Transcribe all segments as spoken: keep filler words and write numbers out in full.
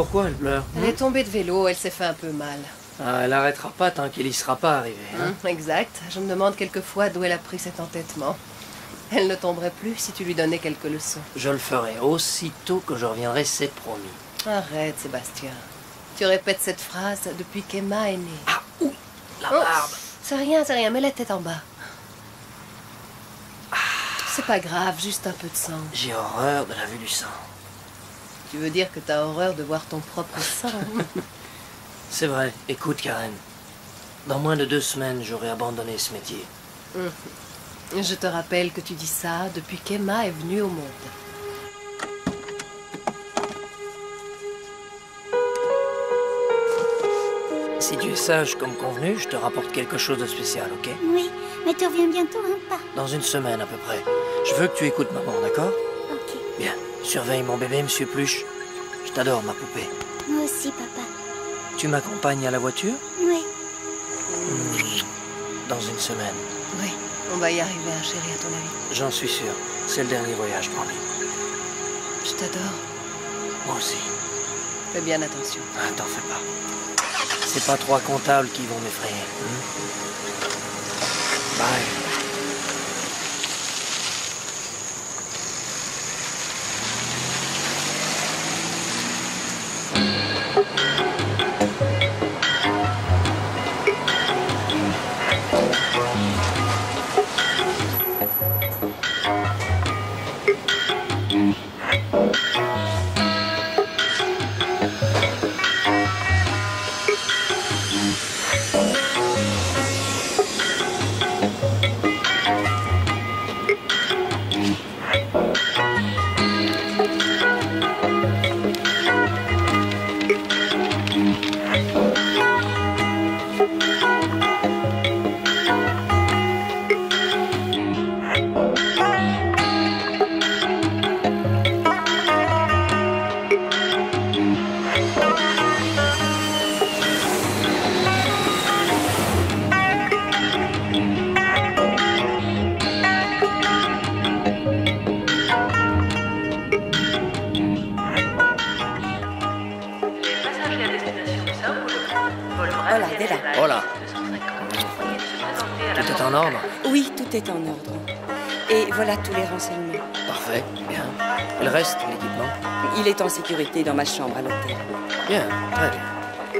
Pourquoi elle pleure? Elle est tombée de vélo, elle s'est fait un peu mal. Ah, elle arrêtera pas tant qu'il y sera pas arrivé. Hein? Mmh, exact. Je me demande quelquefois d'où elle a pris cet entêtement. Elle ne tomberait plus si tu lui donnais quelques leçons. Je le ferai aussitôt que je reviendrai, c'est promis. Arrête, Sébastien. Tu répètes cette phrase depuis qu'Emma est née. Ah, ouh, la oh, barbe. C'est rien, c'est rien, mets la tête en bas. Ah. C'est pas grave, juste un peu de sang. J'ai horreur de la vue du sang. Tu veux dire que t'as horreur de voir ton propre sang? C'est vrai. Écoute, Karen. Dans moins de deux semaines, j'aurai abandonné ce métier. Mmh. Je te rappelle que tu dis ça depuis qu'Emma est venue au monde. Si tu es sage comme convenu, je te rapporte quelque chose de spécial, ok? Oui, mais tu reviens bientôt, hein, pas? Dans une semaine à peu près. Je veux que tu écoutes maman, d'accord? Ok. Bien. Surveille mon bébé, monsieur Pluche. Je t'adore, ma poupée. Moi aussi, papa. Tu m'accompagnes à la voiture? Oui. Mmh. Dans une semaine. Oui, on va y arriver, hein, chérie, à ton avis. J'en suis sûr. C'est le dernier voyage, promis. Je t'adore. Moi aussi. Fais bien attention. Ah, t'en fais pas. C'est pas trois comptables qui vont m'effrayer. Hein? Bye. Voilà. Tout est en ordre? Oui, tout est en ordre. Et voilà tous les renseignements. Parfait, bien. Et le reste, l'équipement? Il est en sécurité dans ma chambre à l'hôtel. Bien, très bien.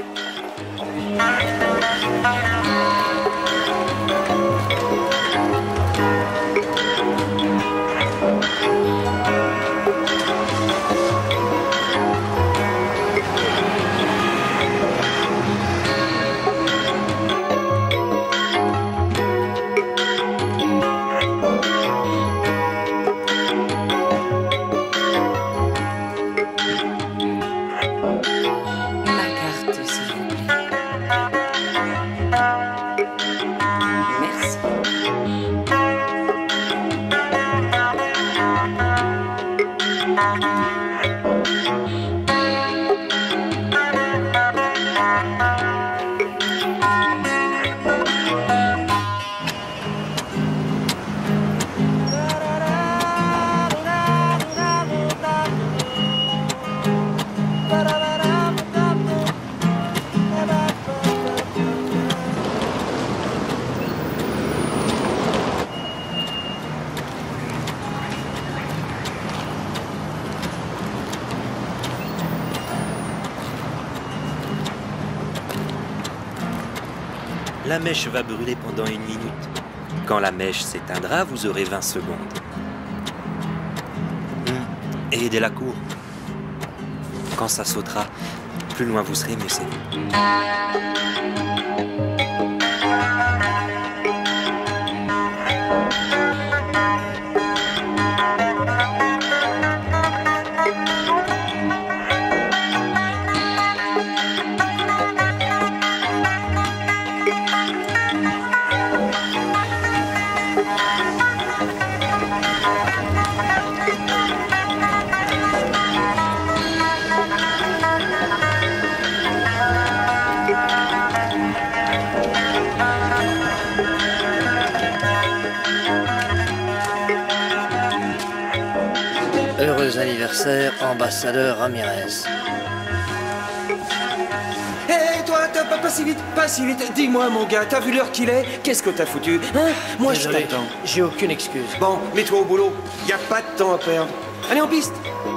La mèche va brûler pendant une minute. Quand la mèche s'éteindra, vous aurez vingt secondes. Et aidez la cour. Quand ça sautera, plus loin vous serez, mieux c'est. Heureux anniversaire, ambassadeur Ramirez. pas, pas, pas si vite, pas si vite. Dis-moi, mon gars, t'as vu l'heure qu'il est? Qu'est-ce que t'as foutu? Hein? Moi, je Désolé, t'attends. j'ai aucune excuse. Bon, mets-toi au boulot. Y a pas de temps à perdre. Allez, en piste.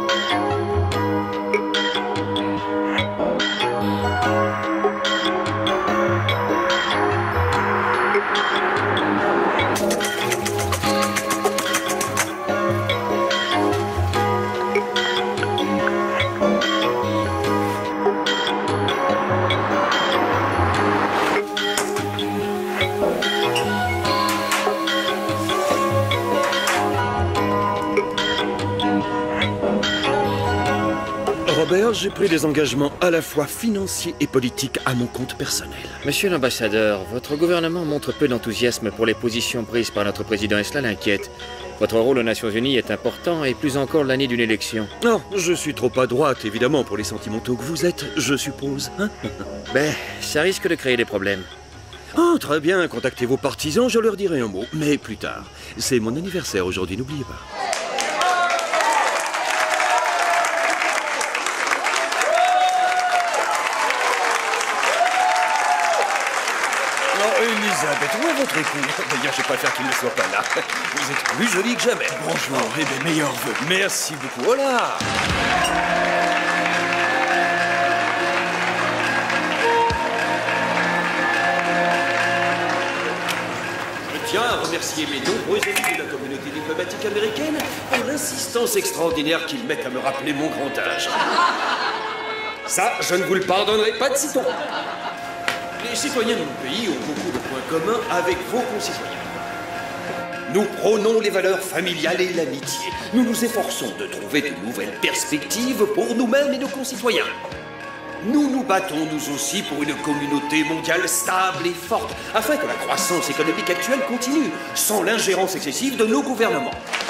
Robert, j'ai pris des engagements à la fois financiers et politiques à mon compte personnel. Monsieur l'ambassadeur, votre gouvernement montre peu d'enthousiasme pour les positions prises par notre président et cela l'inquiète. Votre rôle aux Nations Unies est important et plus encore l'année d'une élection. Non, je suis trop à droite, évidemment, pour les sentimentaux que vous êtes, je suppose. Hein? Ben, ça risque de créer des problèmes. Oh, très bien, contactez vos partisans, je leur dirai un mot, mais plus tard. C'est mon anniversaire aujourd'hui, n'oubliez pas. Elisabeth, où est votre époux? D'ailleurs, je préfère qu'il ne soit pas là. Vous êtes plus jolie que jamais. Bonjour, et mes meilleurs vœux. Merci beaucoup. Oh là! Je tiens à remercier mes nombreux amis de la communauté diplomatique américaine pour l'insistance extraordinaire qu'ils mettent à me rappeler mon grand âge. Ça, je ne vous le pardonnerai pas de sitôt. Les citoyens de mon pays ont beaucoup de points communs avec vos concitoyens. Nous prônons les valeurs familiales et l'amitié. Nous nous efforçons de trouver de nouvelles perspectives pour nous-mêmes et nos concitoyens. Nous nous battons, nous aussi, pour une communauté mondiale stable et forte, afin que la croissance économique actuelle continue, sans l'ingérence excessive de nos gouvernements.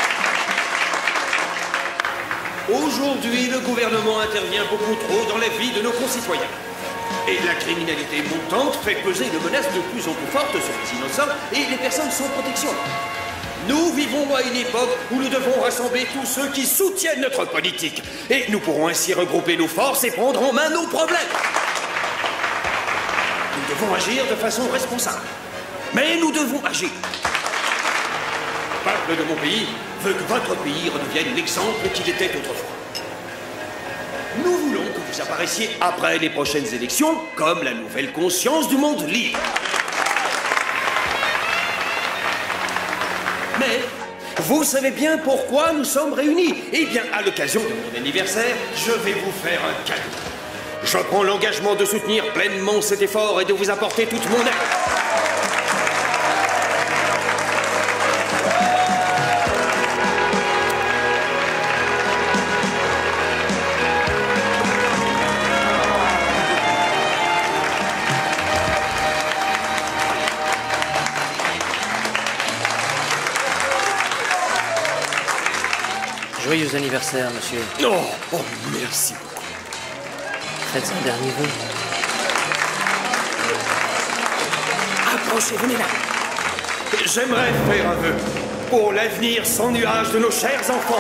Aujourd'hui, le gouvernement intervient beaucoup trop dans la vie de nos concitoyens. Et la criminalité montante fait peser une menace de plus en plus forte sur les innocents et les personnes sans protection. Nous vivons à une époque où nous devons rassembler tous ceux qui soutiennent notre politique. Et nous pourrons ainsi regrouper nos forces et prendre en main nos problèmes. Nous devons agir de façon responsable. Mais nous devons agir. Le peuple de mon pays veut que votre pays redevienne l'exemple qu'il était autrefois. Nous voulons que vous apparaissiez après les prochaines élections comme la nouvelle conscience du monde libre. Mais vous savez bien pourquoi nous sommes réunis. Eh bien, à l'occasion de mon anniversaire, je vais vous faire un cadeau. Je prends l'engagement de soutenir pleinement cet effort et de vous apporter toute mon aide. Joyeux anniversaire, monsieur. Oh, oh, merci beaucoup. Faites un dernier vœu. Approchez, venez là. J'aimerais faire un vœu pour l'avenir sans nuage de nos chers enfants.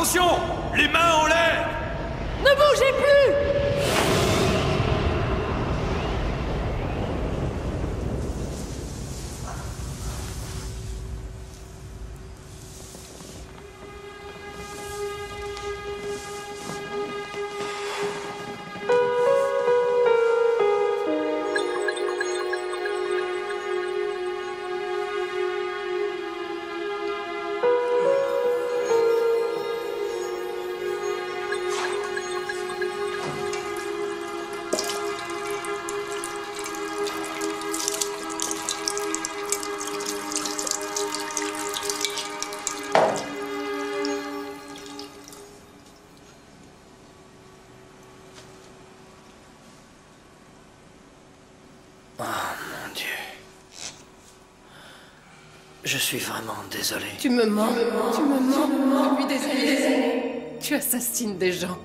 Attention! Les mains en l'air! Ne bougez plus! Je suis vraiment désolé. Tu me mens, tu me mens depuis des années, des années. Tu assassines des gens.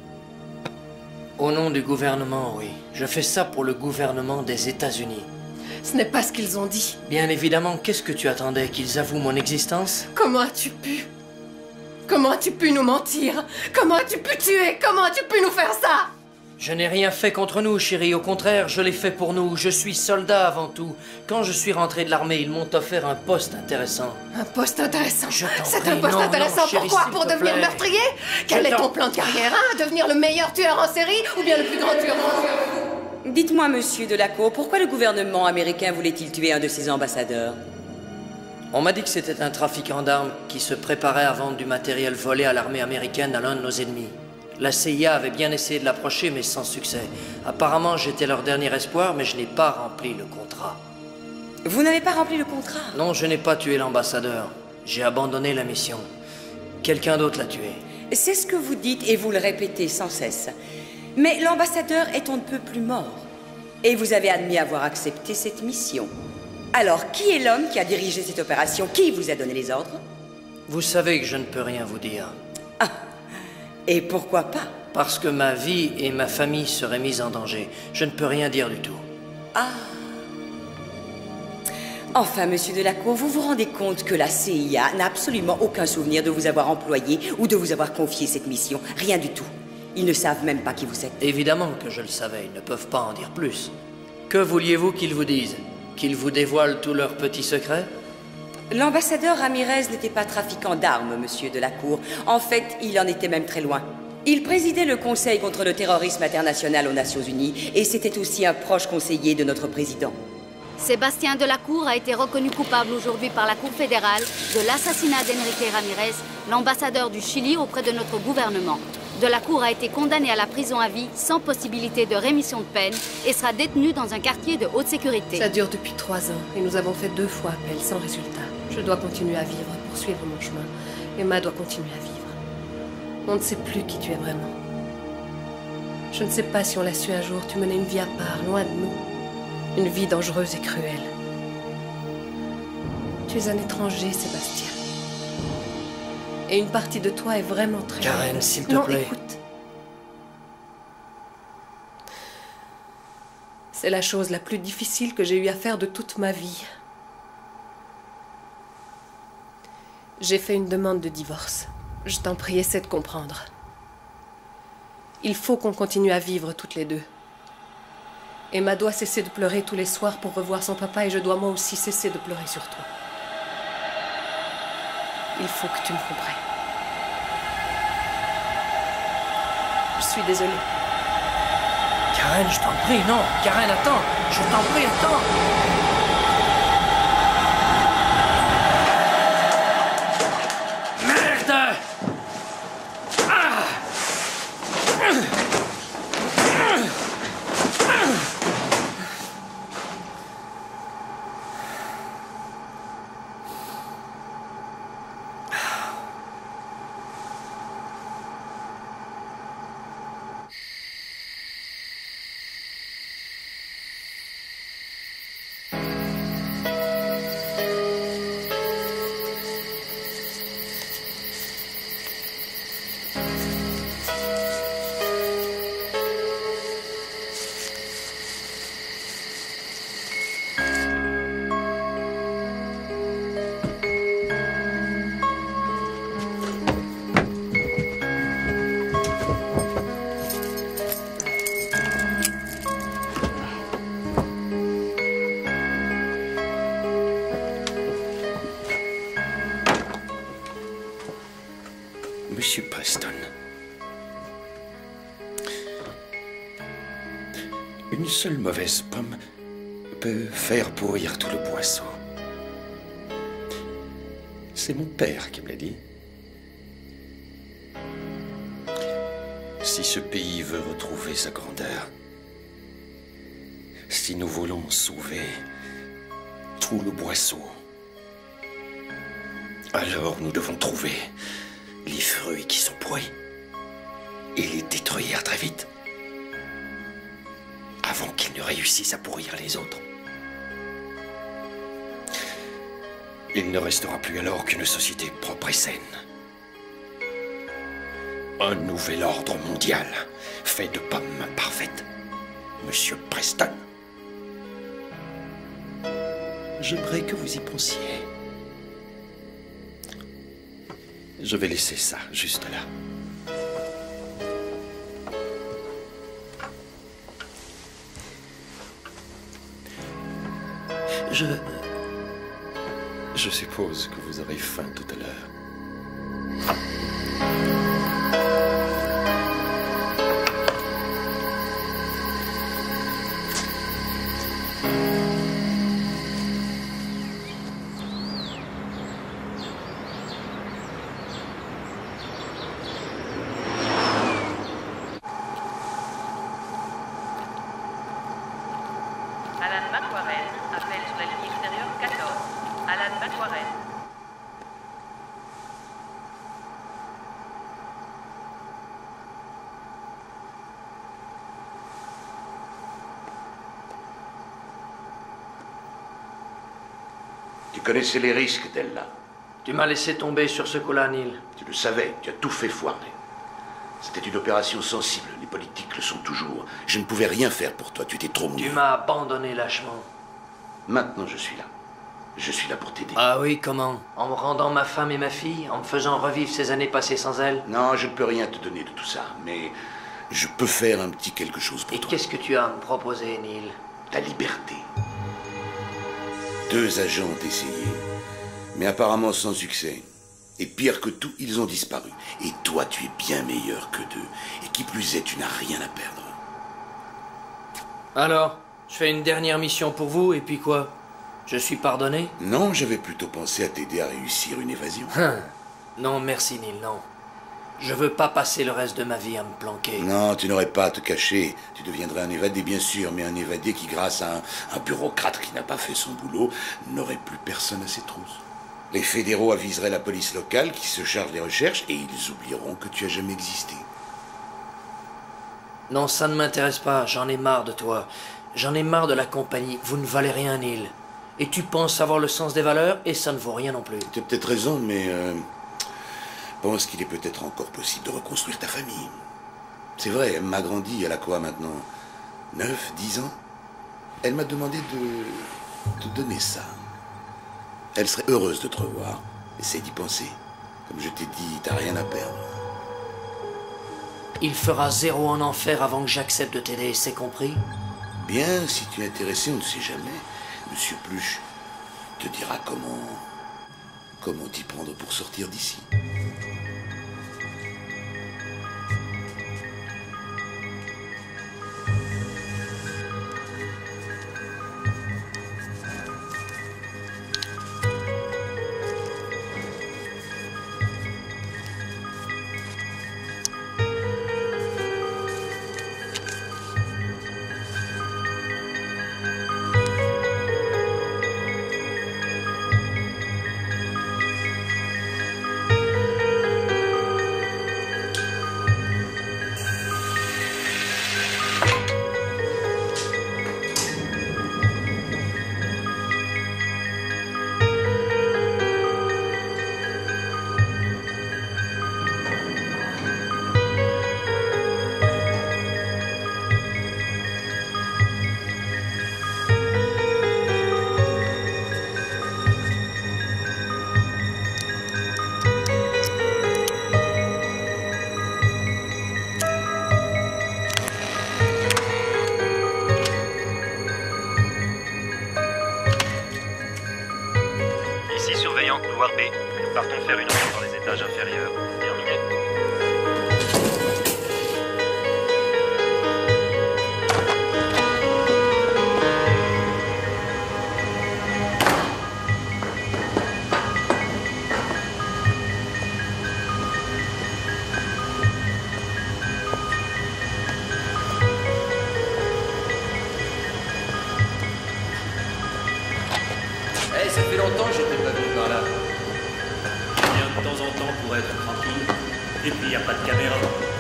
Au nom du gouvernement, oui. Je fais ça pour le gouvernement des États-Unis. Ce n'est pas ce qu'ils ont dit. Bien évidemment, qu'est-ce que tu attendais? Qu'ils avouent mon existence? Comment as-tu pu? Comment as-tu pu nous mentir? Comment as-tu pu tuer? Comment as-tu pu nous faire ça? Je n'ai rien fait contre nous, chérie. Au contraire, je l'ai fait pour nous. Je suis soldat avant tout. Quand je suis rentré de l'armée, ils m'ont offert un poste intéressant. Un poste intéressant? Je t'en C'est prie, un poste non, intéressant, non, chérie, pourquoi? s'il Pour te devenir plaît. meurtrier? Quel Je est ton t'en- plan de carrière, hein? Devenir le meilleur tueur en série ou bien le plus grand tueur en série? Dites-moi, monsieur Delacour, pourquoi le gouvernement américain voulait-il tuer un de ses ambassadeurs? On m'a dit que c'était un trafiquant d'armes qui se préparait à vendre du matériel volé à l'armée américaine à l'un de nos ennemis. La C I A avait bien essayé de l'approcher, mais sans succès. Apparemment, j'étais leur dernier espoir, mais je n'ai pas rempli le contrat. Vous n'avez pas rempli le contrat? Non, je n'ai pas tué l'ambassadeur. J'ai abandonné la mission. Quelqu'un d'autre l'a tué. C'est ce que vous dites et vous le répétez sans cesse. Mais l'ambassadeur est on ne peut plus mort. Et vous avez admis avoir accepté cette mission. Alors, qui est l'homme qui a dirigé cette opération? Qui vous a donné les ordres? Vous savez que je ne peux rien vous dire. Et pourquoi pas? Parce que ma vie et ma famille seraient mises en danger. Je ne peux rien dire du tout. Ah. Enfin, monsieur Delacour, vous vous rendez compte que la C I A n'a absolument aucun souvenir de vous avoir employé ou de vous avoir confié cette mission. Rien du tout. Ils ne savent même pas qui vous êtes. Évidemment que je le savais, ils ne peuvent pas en dire plus. Que vouliez-vous qu'ils vous disent? Qu'ils vous dévoilent tous leurs petits secrets? L'ambassadeur Ramirez n'était pas trafiquant d'armes, monsieur Delacour. En fait, il en était même très loin. Il présidait le Conseil contre le terrorisme international aux Nations Unies et c'était aussi un proche conseiller de notre président. Sébastien Delacour a été reconnu coupable aujourd'hui par la Cour fédérale de l'assassinat d'Enrique Ramirez, l'ambassadeur du Chili auprès de notre gouvernement. Delacour a été condamné à la prison à vie sans possibilité de rémission de peine et sera détenu dans un quartier de haute sécurité. Ça dure depuis trois ans et nous avons fait deux fois appel sans résultat. Je dois continuer à vivre, poursuivre mon chemin. Emma doit continuer à vivre. On ne sait plus qui tu es vraiment. Je ne sais pas si on l'a su un jour, tu menais une vie à part, loin de nous. Une vie dangereuse et cruelle. Tu es un étranger, Sébastien. Et une partie de toi est vraiment très... Karen, s'il te non, plaît. Écoute. C'est la chose la plus difficile que j'ai eu à faire de toute ma vie. J'ai fait une demande de divorce. Je t'en prie, essaie de comprendre. Il faut qu'on continue à vivre toutes les deux. Emma doit cesser de pleurer tous les soirs pour revoir son papa et je dois moi aussi cesser de pleurer sur toi. Il faut que tu me comprennes. Je suis désolée. Karen, je t'en prie, non. Karen, attends. Je t'en prie, attends. Merde! Ah! Monsieur Preston. Une seule mauvaise pomme peut faire pourrir tout le boisseau. C'est mon père qui me l'a dit. Si ce pays veut retrouver sa grandeur, si nous voulons sauver tout le boisseau, alors nous devons trouver les fruits qui sont pourris et les détruire très vite, avant qu'ils ne réussissent à pourrir les autres. Il ne restera plus alors qu'une société propre et saine. Un nouvel ordre mondial fait de pommes parfaites. Monsieur Preston. J'aimerais que vous y pensiez. Je vais laisser ça juste là. Je... Je suppose que vous aurez faim tout à l'heure. Alan McWarren, appel sur la ligne extérieure quatorze. Alan McWarren. Tu connaissais les risques d'elle-là. Tu m'as laissé tomber sur ce coup-là, Neil. Tu le savais, tu as tout fait foirer. C'était une opération sensible, les politiques le sont toujours. Je ne pouvais rien faire pour toi, tu étais trop mou. Tu m'as abandonné lâchement. Maintenant, je suis là. Je suis là pour t'aider. Ah oui, comment? En me rendant ma femme et ma fille? En me faisant revivre ces années passées sans elles? Non, je ne peux rien te donner de tout ça, mais je peux faire un petit quelque chose pour et toi. Et qu'est-ce que tu as à me proposer, Neil? Ta liberté. Deux agents ont essayé, mais apparemment sans succès. Et pire que tout, ils ont disparu. Et toi, tu es bien meilleur que d'eux. Et qui plus est, tu n'as rien à perdre. Alors, je fais une dernière mission pour vous, et puis quoi? Je suis pardonné? Non, j'avais plutôt pensé à t'aider à réussir une évasion. Hum. Non, merci, Neil, non. Je veux pas passer le reste de ma vie à me planquer. Non, tu n'aurais pas à te cacher. Tu deviendrais un évadé, bien sûr, mais un évadé qui, grâce à un, un bureaucrate qui n'a pas fait son boulot, n'aurait plus personne à ses trousses. Les fédéraux aviseraient la police locale qui se charge des recherches et ils oublieront que tu as jamais existé. Non, ça ne m'intéresse pas. J'en ai marre de toi. J'en ai marre de la compagnie. Vous ne valez rien, Neil. Et tu penses avoir le sens des valeurs et ça ne vaut rien non plus. Tu as peut-être raison, mais... Euh, pense qu'il est peut-être encore possible de reconstruire ta famille. C'est vrai, elle m'a grandi, elle a quoi maintenant? neuf, dix ans? Elle m'a demandé de te donner ça. Elle serait heureuse de te revoir. Essaye d'y penser. Comme je t'ai dit, t'as rien à perdre. Il fera zéro en enfer avant que j'accepte de t'aider, c'est compris? Bien, si tu es intéressé, on ne sait jamais. Monsieur Pluche te dira comment... comment t'y prendre pour sortir d'ici. Couloir B. Partons faire une enquête dans les étages inférieurs. Terminé. longtemps que j'étais pas venu par là. Je viens de temps en temps pour être tranquille. Et puis, il n'y a pas de caméra.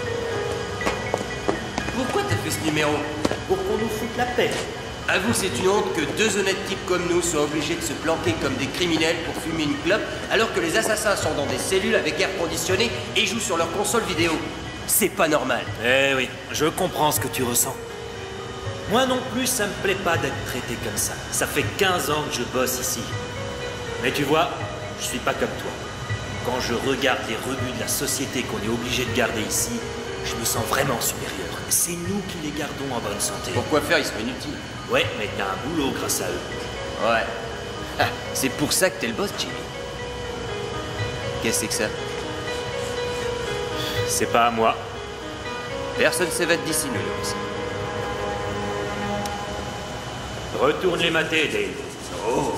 Pourquoi t'as fait ce numéro? Pour qu'on nous foute la paix. Avoue, c'est une honte que deux honnêtes types comme nous soient obligés de se planquer comme des criminels pour fumer une clope, alors que les assassins sont dans des cellules avec air conditionné et jouent sur leur console vidéo. C'est pas normal. Eh oui, je comprends ce que tu ressens. Moi non plus, ça me plaît pas d'être traité comme ça. Ça fait quinze ans que je bosse ici. Mais tu vois, je suis pas comme toi. Quand je regarde les rebuts de la société qu'on est obligé de garder ici, je me sens vraiment supérieur. C'est nous qui les gardons en bonne santé. Pourquoi faire, ils sont inutiles. Ouais, mais t'as un boulot grâce à eux. Ouais. Ah, c'est pour ça que t'es le boss, Jimmy. Qu'est-ce que c'est que ça? C'est pas à moi. Personne s'évade d'ici, nous, Lewis. Retourne les mater, Dave. Oh.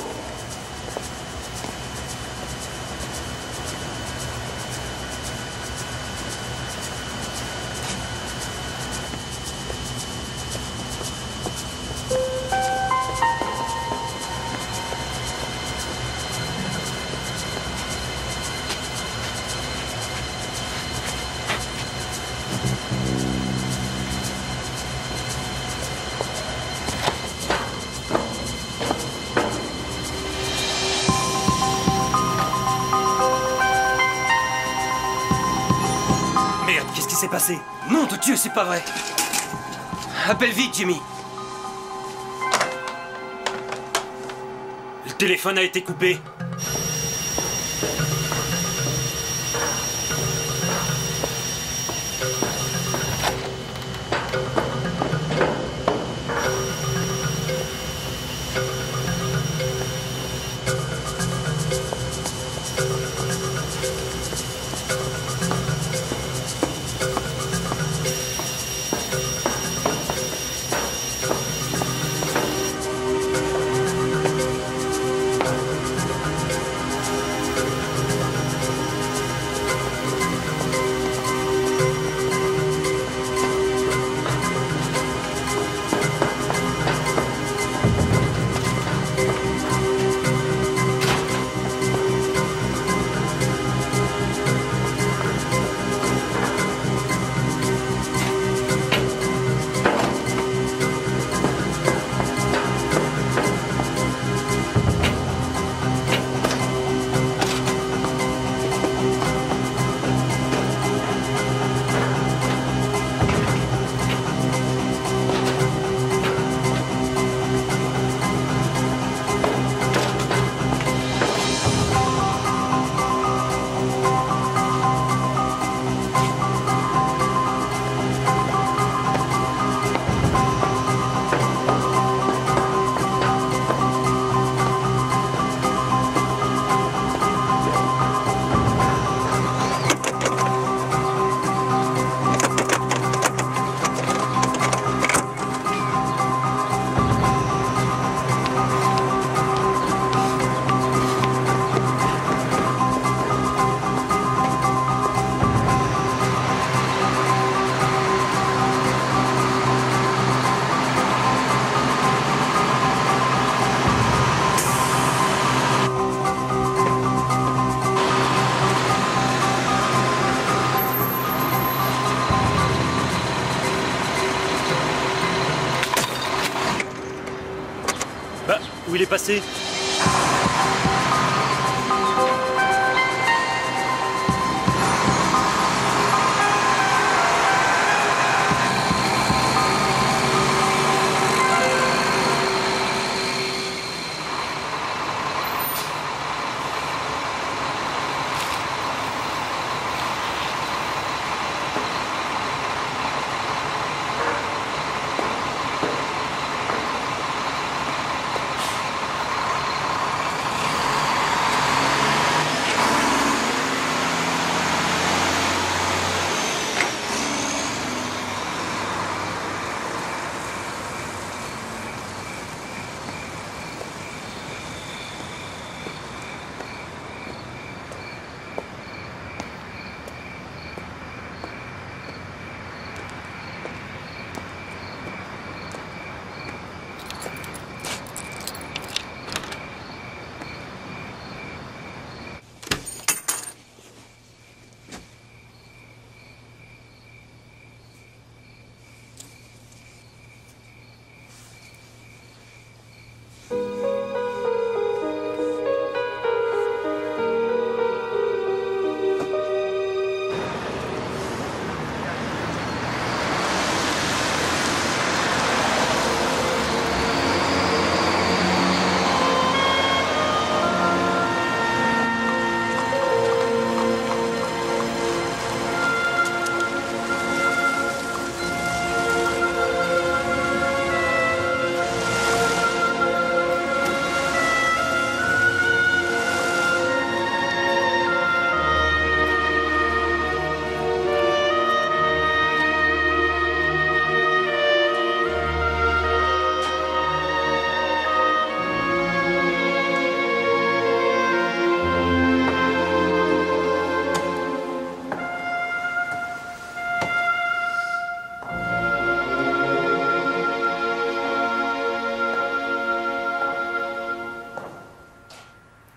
Qu'est-ce qui s'est passé? Nom de Dieu, c'est pas vrai! Appelle vite, Jimmy! Le téléphone a été coupé. Où il est passé?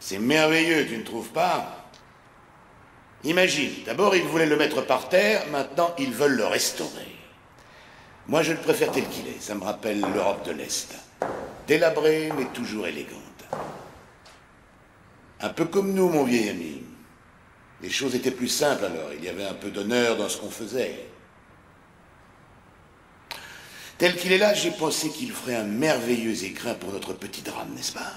C'est merveilleux, tu ne trouves pas? Imagine, d'abord ils voulaient le mettre par terre, maintenant ils veulent le restaurer. Moi je le préfère tel qu'il est, ça me rappelle l'Europe de l'Est. Délabrée, mais toujours élégante. Un peu comme nous, mon vieil ami. Les choses étaient plus simples alors, il y avait un peu d'honneur dans ce qu'on faisait. Tel qu'il est là, j'ai pensé qu'il ferait un merveilleux écrin pour notre petit drame, n'est-ce pas?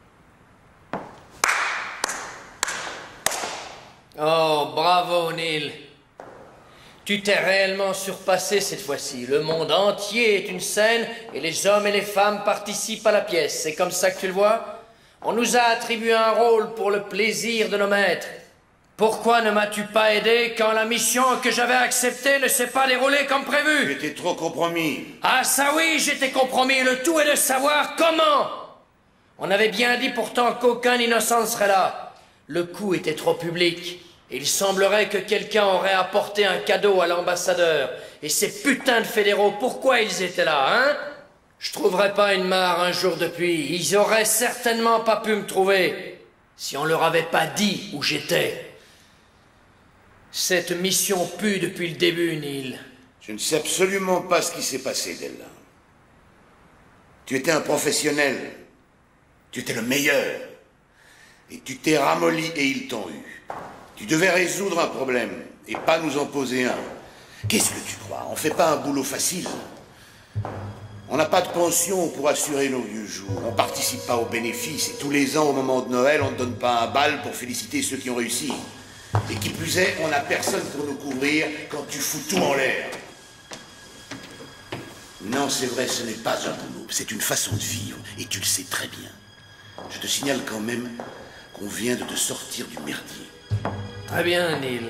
Oh, bravo, Neil. Tu t'es réellement surpassé cette fois-ci. Le monde entier est une scène et les hommes et les femmes participent à la pièce. C'est comme ça que tu le vois? On nous a attribué un rôle pour le plaisir de nos maîtres. Pourquoi ne m'as-tu pas aidé quand la mission que j'avais acceptée ne s'est pas déroulée comme prévu? Tu étais trop compromis. Ah ça oui, j'étais compromis. Le tout est de savoir comment. On avait bien dit pourtant qu'aucun innocent ne serait là. Le coup était trop public. Il semblerait que quelqu'un aurait apporté un cadeau à l'ambassadeur. Et ces putains de fédéraux, pourquoi ils étaient là, hein? Je trouverais pas une mare un jour depuis. Ils auraient certainement pas pu me trouver si on leur avait pas dit où j'étais. Cette mission pue depuis le début, Neil. Je ne sais absolument pas ce qui s'est passé, Della. Tu étais un professionnel. Tu étais le meilleur. Et tu t'es ramolli et ils t'ont eu. Tu devais résoudre un problème et pas nous en poser un. Qu'est-ce que tu crois? On fait pas un boulot facile. On n'a pas de pension pour assurer nos vieux jours. On participe pas aux bénéfices. Et tous les ans, au moment de Noël, on ne donne pas un bal pour féliciter ceux qui ont réussi. Et qui plus est, on n'a personne pour nous couvrir quand tu fous tout en l'air. Non, c'est vrai, ce n'est pas un boulot. C'est une façon de vivre. Et tu le sais très bien. Je te signale quand même qu'on vient de te sortir du merdier. Très bien, Neil.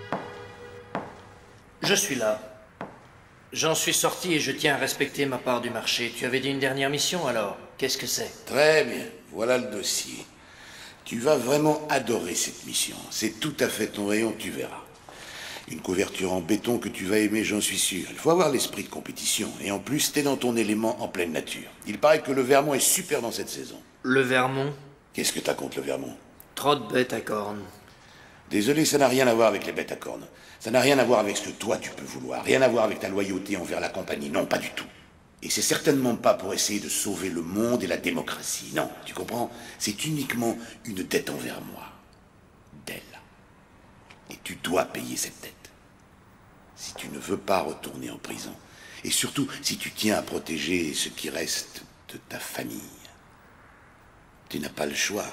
Je suis là. J'en suis sorti et je tiens à respecter ma part du marché. Tu avais dit une dernière mission, alors? Qu'est-ce que c'est? Très bien. Voilà le dossier. Tu vas vraiment adorer cette mission. C'est tout à fait ton rayon, tu verras. Une couverture en béton que tu vas aimer, j'en suis sûr. Il faut avoir l'esprit de compétition. Et en plus, t'es dans ton élément en pleine nature. Il paraît que le Vermont est super dans cette saison. Le Vermont? Qu'est-ce que t'as contre le Vermont? Trop de bêtes à cornes. Désolé, ça n'a rien à voir avec les bêtes à cornes. Ça n'a rien à voir avec ce que toi tu peux vouloir. Rien à voir avec ta loyauté envers la compagnie. Non, pas du tout. Et c'est certainement pas pour essayer de sauver le monde et la démocratie. Non, tu comprends? C'est uniquement une dette envers moi. Della. Et tu dois payer cette dette. Si tu ne veux pas retourner en prison. Et surtout, si tu tiens à protéger ce qui reste de ta famille. Tu n'as pas le choix.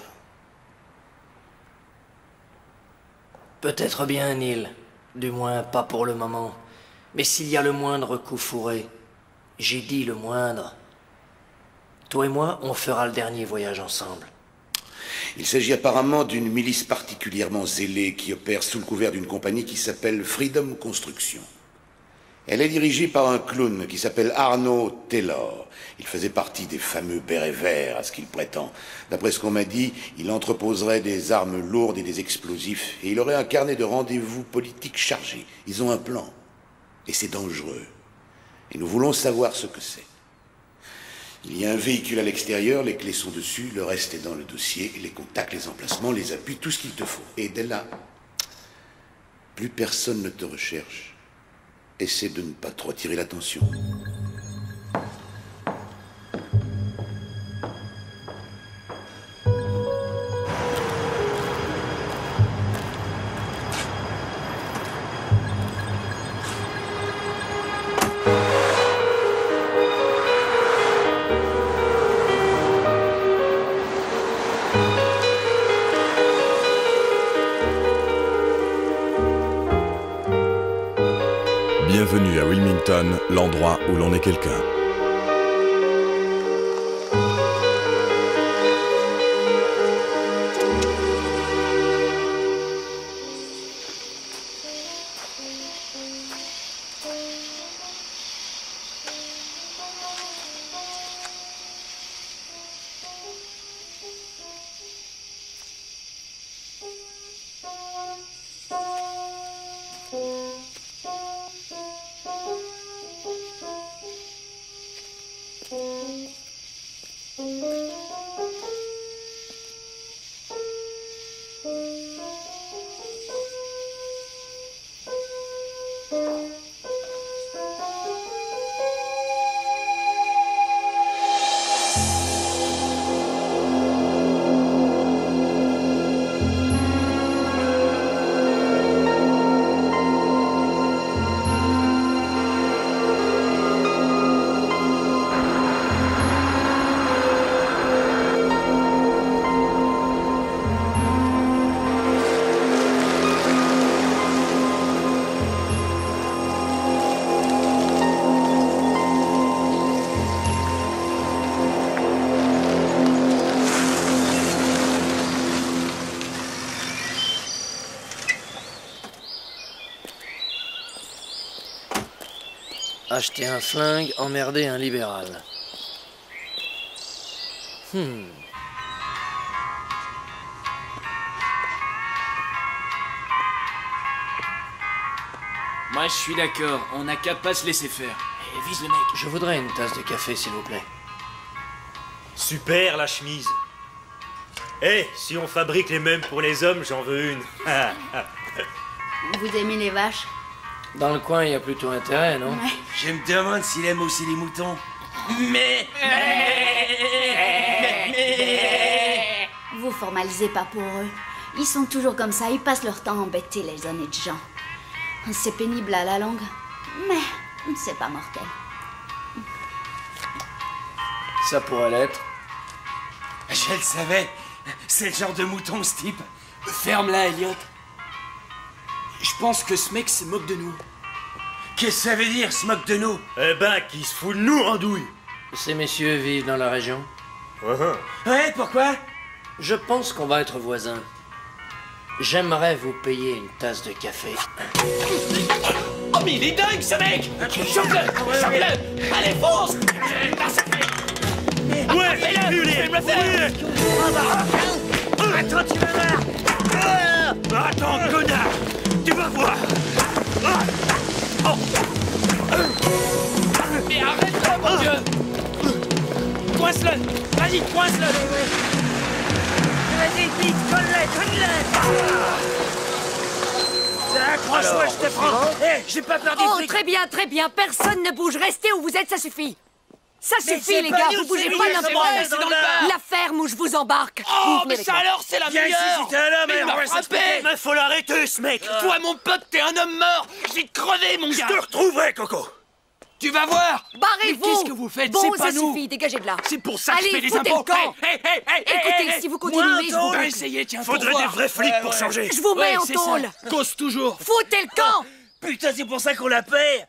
Peut-être bien, Neil. Du moins, pas pour le moment. Mais s'il y a le moindre coup fourré, j'ai dit le moindre, toi et moi, on fera le dernier voyage ensemble. Il s'agit apparemment d'une milice particulièrement zélée qui opère sous le couvert d'une compagnie qui s'appelle Freedom Construction. Elle est dirigée par un clown qui s'appelle Arnaud Taylor. Il faisait partie des fameux bérets verts, à ce qu'il prétend. D'après ce qu'on m'a dit, il entreposerait des armes lourdes et des explosifs, et il aurait un carnet de rendez-vous politiques chargé. Ils ont un plan, et c'est dangereux. Et nous voulons savoir ce que c'est. Il y a un véhicule à l'extérieur, les clés sont dessus, le reste est dans le dossier, les contacts, les emplacements, les appuis, tout ce qu'il te faut. Et dès là, plus personne ne te recherche. Essaie de ne pas trop attirer l'attention. Bienvenue à Wilmington, l'endroit où l'on est quelqu'un. Acheter un flingue, emmerder un libéral. Hmm. Moi, je suis d'accord. On n'a qu'à pas se laisser faire. Et vise le mec. Je voudrais une tasse de café, s'il vous plaît. Super, la chemise. Eh, si on fabrique les mêmes pour les hommes, j'en veux une. Vous aimez les vaches? Dans le coin, il y a plutôt intérêt, non? Ouais. Je me demande s'il aime aussi les moutons. Mais... Vous formalisez pas pour eux. Ils sont toujours comme ça, ils passent leur temps à embêter les honnêtes gens. C'est pénible à la longue, mais c'est pas mortel. Ça pourrait l'être. Je le savais. C'est le genre de mouton, ce type. Ferme-la, Elliot. Je pense que ce mec se moque de nous. Qu'est-ce que ça veut dire, se moque de nous? Eh ben, qui se fout de nous, andouille. Ces messieurs vivent dans la région? Uh-huh. Ouais, pourquoi? Je pense qu'on va être voisins. J'aimerais vous payer une tasse de café. Oh, mais il est dingue, ce mec! Chope-le! Chope-le! Allez, fonce! Ouais, fais-le! Fais-le faire! Attends, tu vas voir! Attends, connard! Tu vas voir! Mais arrête-le, mon Dieu! Coince-le! Vas-y, coince-le! Vas-y, vite, colle-le, colle-le! Accroche-moi, je te prends! Hé, j'ai pas peur des Oh, flics! très bien, très bien. Personne ne bouge. Restez où vous êtes, ça suffit. Ça Mais suffit, c'est les pas gars. nous, Vous bougez c'est pas lui, d'un c'est poil. vrai, c'est dans le bar. La ferme où je vous embarque. Oh, Vous venez mais avec ça moi. alors, c'est la Viens meilleure! ici si t'es un homme, Mais et il on m'a va frappé! s'expliquer. Mais faut l'arrêter, ce mec! Toi, mon pote, t'es un homme mort! Je vais te crever, mon Je gars! te retrouverai, Coco! Tu vas voir! Barrez-vous. Mais qu'est-ce que vous faites? Bon, C'est pas ça nous! suffit. Dégagez de là. C'est pour ça que Allez, je fais des foutez impôts! le camp. Hey, hey, hey, hey, Écoutez, hey, hey, si vous moi, continuez, je on vous va boucle. essayer, tiens, Faudrait pour des voir. vrais flics Ouais, pour ouais. changer. Je vous mets Ouais, en c'est ça. tôle. Cause toujours! Foutez le camp. Putain, c'est pour ça qu'on la paie!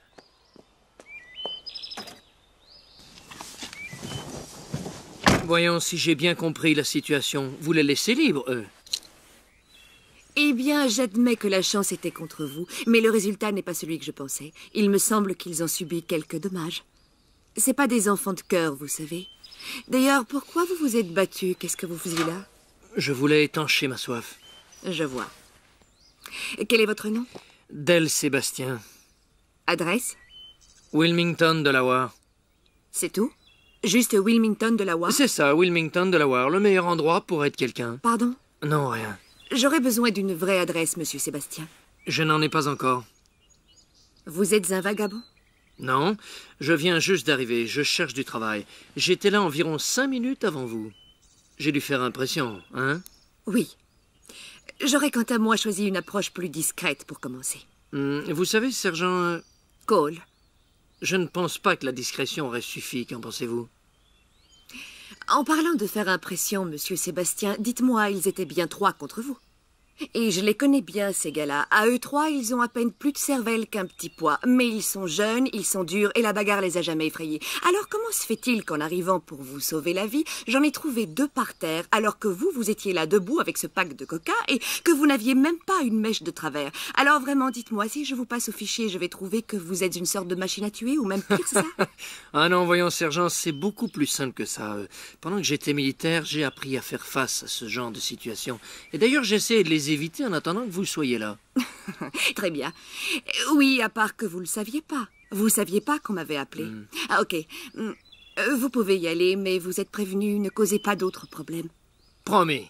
Voyons si j'ai bien compris la situation. Vous les laissez libres, eux? Eh bien, j'admets que la chance était contre vous, mais le résultat n'est pas celui que je pensais. Il me semble qu'ils ont subi quelques dommages. C'est pas des enfants de cœur, vous savez. D'ailleurs, pourquoi vous vous êtes battu? Qu'est-ce que vous faisiez là? Je voulais étancher ma soif. Je vois. Quel est votre nom? Del Sébastien. Adresse? Wilmington, Delaware. C'est tout? Juste Wilmington, Delaware? C'est ça, Wilmington, Delaware. Le meilleur endroit pour être quelqu'un. Pardon? Non, rien. J'aurais besoin d'une vraie adresse, monsieur Sébastien. Je n'en ai pas encore. Vous êtes un vagabond? Non, je viens juste d'arriver. Je cherche du travail. J'étais là environ cinq minutes avant vous. J'ai dû faire impression, hein? Oui. J'aurais quant à moi choisi une approche plus discrète pour commencer. Hum, vous savez, sergent... Cole. Je ne pense pas que la discrétion aurait suffi. Qu'en pensez-vous? En parlant de faire impression, monsieur Sébastien, dites-moi, ils étaient bien trois contre vous. Et je les connais bien, ces gars-là. À eux trois, ils ont à peine plus de cervelle qu'un petit pois. Mais ils sont jeunes, ils sont durs, et la bagarre les a jamais effrayés. Alors comment se fait-il qu'en arrivant pour vous sauver la vie, j'en ai trouvé deux par terre, alors que vous, vous étiez là debout avec ce pack de coca, et que vous n'aviez même pas une mèche de travers? Alors vraiment, dites-moi, si je vous passe au fichier, je vais trouver que vous êtes une sorte de machine à tuer, ou même pire, c'est ça? Ah non, voyons, sergent, c'est beaucoup plus simple que ça. Euh, Pendant que j'étais militaire, j'ai appris à faire face à ce genre de situation. Et d'ailleurs, j'essaie de les éviter en attendant que vous soyez là. Très bien. Oui, à part que vous le saviez pas. Vous saviez pas qu'on m'avait appelé. Mm. Ah, ok. Mm. Euh, Vous pouvez y aller, mais vous êtes prévenu, ne causez pas d'autres problèmes. Promis.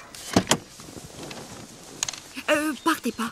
Euh, partez pas.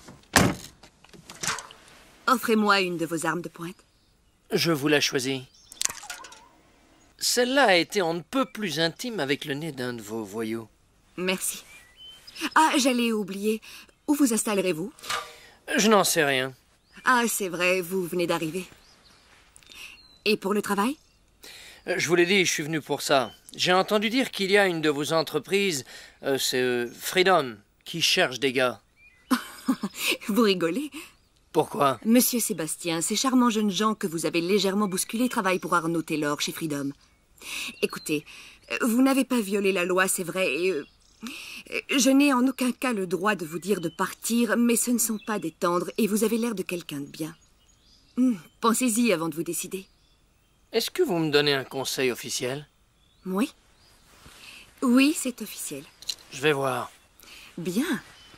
Offrez-moi une de vos armes de pointe. Je vous la choisis. Celle-là a été on ne peut plus intime avec le nez d'un de vos voyous. Merci. Ah, j'allais oublier. Où vous installerez-vous? Je n'en sais rien. Ah, c'est vrai, vous venez d'arriver. Et pour le travail? Euh, Je vous l'ai dit, je suis venu pour ça. J'ai entendu dire qu'il y a une de vos entreprises, euh, c'est euh, Freedom, qui cherche des gars. Vous rigolez? Pourquoi? Monsieur Sébastien, ces charmants jeunes gens que vous avez légèrement bousculés travaillent pour Arnaud Taylor chez Freedom. Écoutez, euh, vous n'avez pas violé la loi, c'est vrai, et... euh, je n'ai en aucun cas le droit de vous dire de partir, mais ce ne sont pas des tendres, et vous avez l'air de quelqu'un de bien. Hmm, pensez-y avant de vous décider. Est-ce que vous me donnez un conseil officiel? Oui. Oui, c'est officiel. Je vais voir. Bien.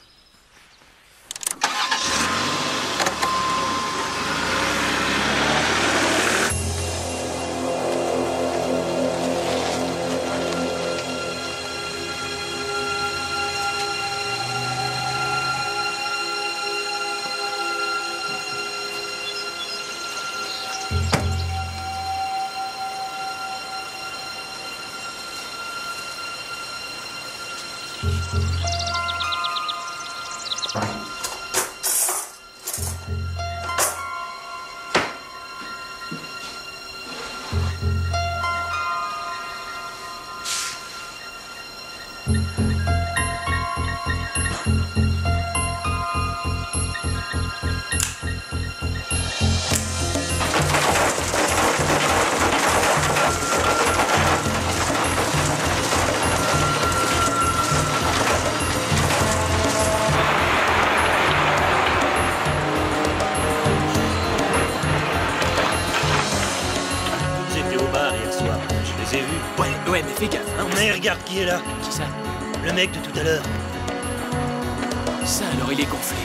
Regarde qui est là. Qui ça? Le mec de tout à l'heure. Ça alors, il est gonflé.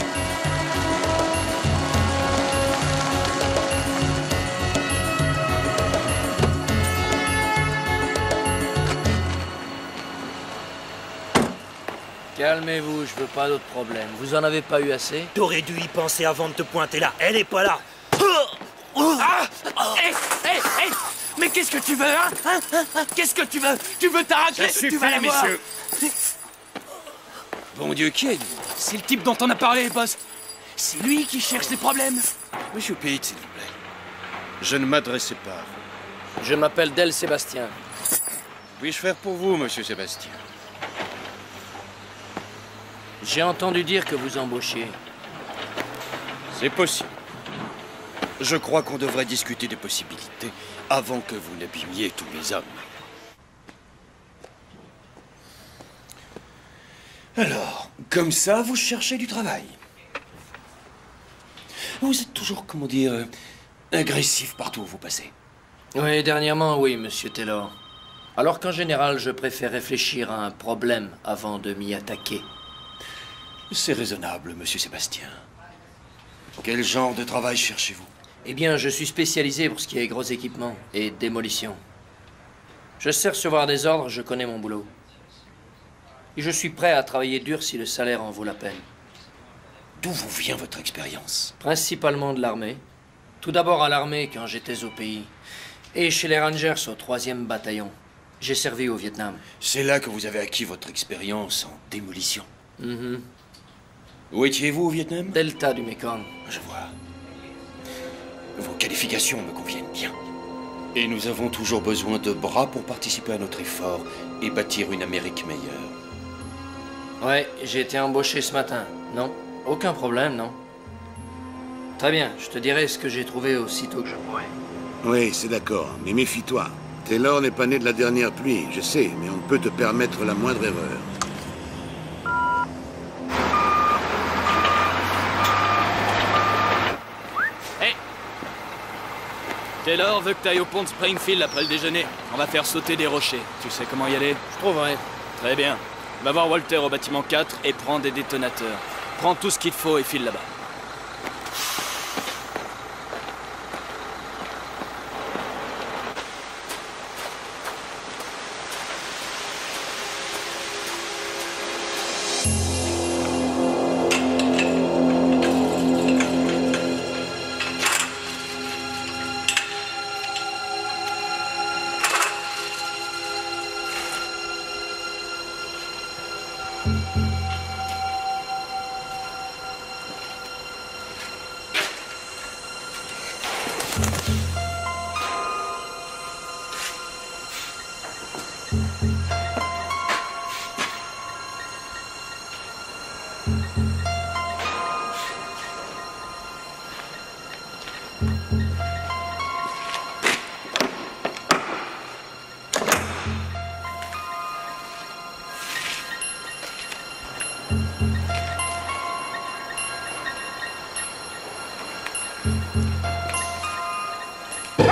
Calmez-vous, je veux pas d'autres problèmes. Vous en avez pas eu assez? T'aurais dû y penser avant de te pointer là. Elle est pas là. Ah! Hé! Hé! Hé! Mais qu'est-ce que tu veux, hein? Hein? Hein? Hein? Qu'est-ce que tu veux? Tu veux t'arracher? Ça Tu vas suffit, l'avoir. messieurs. Bon Dieu, qui êtes-vous? C'est le type dont on a parlé, boss. C'est lui qui cherche les problèmes. Monsieur Pete, s'il vous plaît. Je ne m'adressais pas à vous. Je m'appelle Del Sébastien. Puis-je faire pour vous, monsieur Sébastien? J'ai entendu dire que vous embauchiez. C'est possible. Je crois qu'on devrait discuter des possibilités avant que vous n'abîmiez tous les hommes. Alors, comme ça, vous cherchez du travail. Vous êtes toujours, comment dire, euh, agressif partout où vous passez. Oui, dernièrement, oui, monsieur Taylor. Alors qu'en général, je préfère réfléchir à un problème avant de m'y attaquer. C'est raisonnable, monsieur Sébastien. Quel genre de travail cherchez-vous? Eh bien, je suis spécialisé pour ce qui est gros équipements et démolition. Je sais recevoir des ordres, je connais mon boulot. Et je suis prêt à travailler dur si le salaire en vaut la peine. D'où vous vient votre expérience? Principalement de l'armée. Tout d'abord à l'armée quand j'étais au pays. Et chez les Rangers au troisième bataillon. J'ai servi au Vietnam. C'est là que vous avez acquis votre expérience en démolition. Mm-hmm. Où étiez-vous au Vietnam? Delta du Mekong. Je vois. Vos qualifications me conviennent bien. Et nous avons toujours besoin de bras pour participer à notre effort et bâtir une Amérique meilleure. Ouais, j'ai été embauché ce matin. Non, aucun problème, non. Très bien, je te dirai ce que j'ai trouvé aussitôt que je pourrai. Oui, c'est d'accord, mais méfie-toi. Taylor n'est pas né de la dernière pluie, je sais, mais on ne peut te permettre la moindre erreur. Hé! Taylor veut que tu ailles au pont de Springfield après le déjeuner. On va faire sauter des rochers. Tu sais comment y aller? Je trouverai. Très bien. Va voir Walter au bâtiment quatre et prends des détonateurs. Prends tout ce qu'il te faut et file là-bas.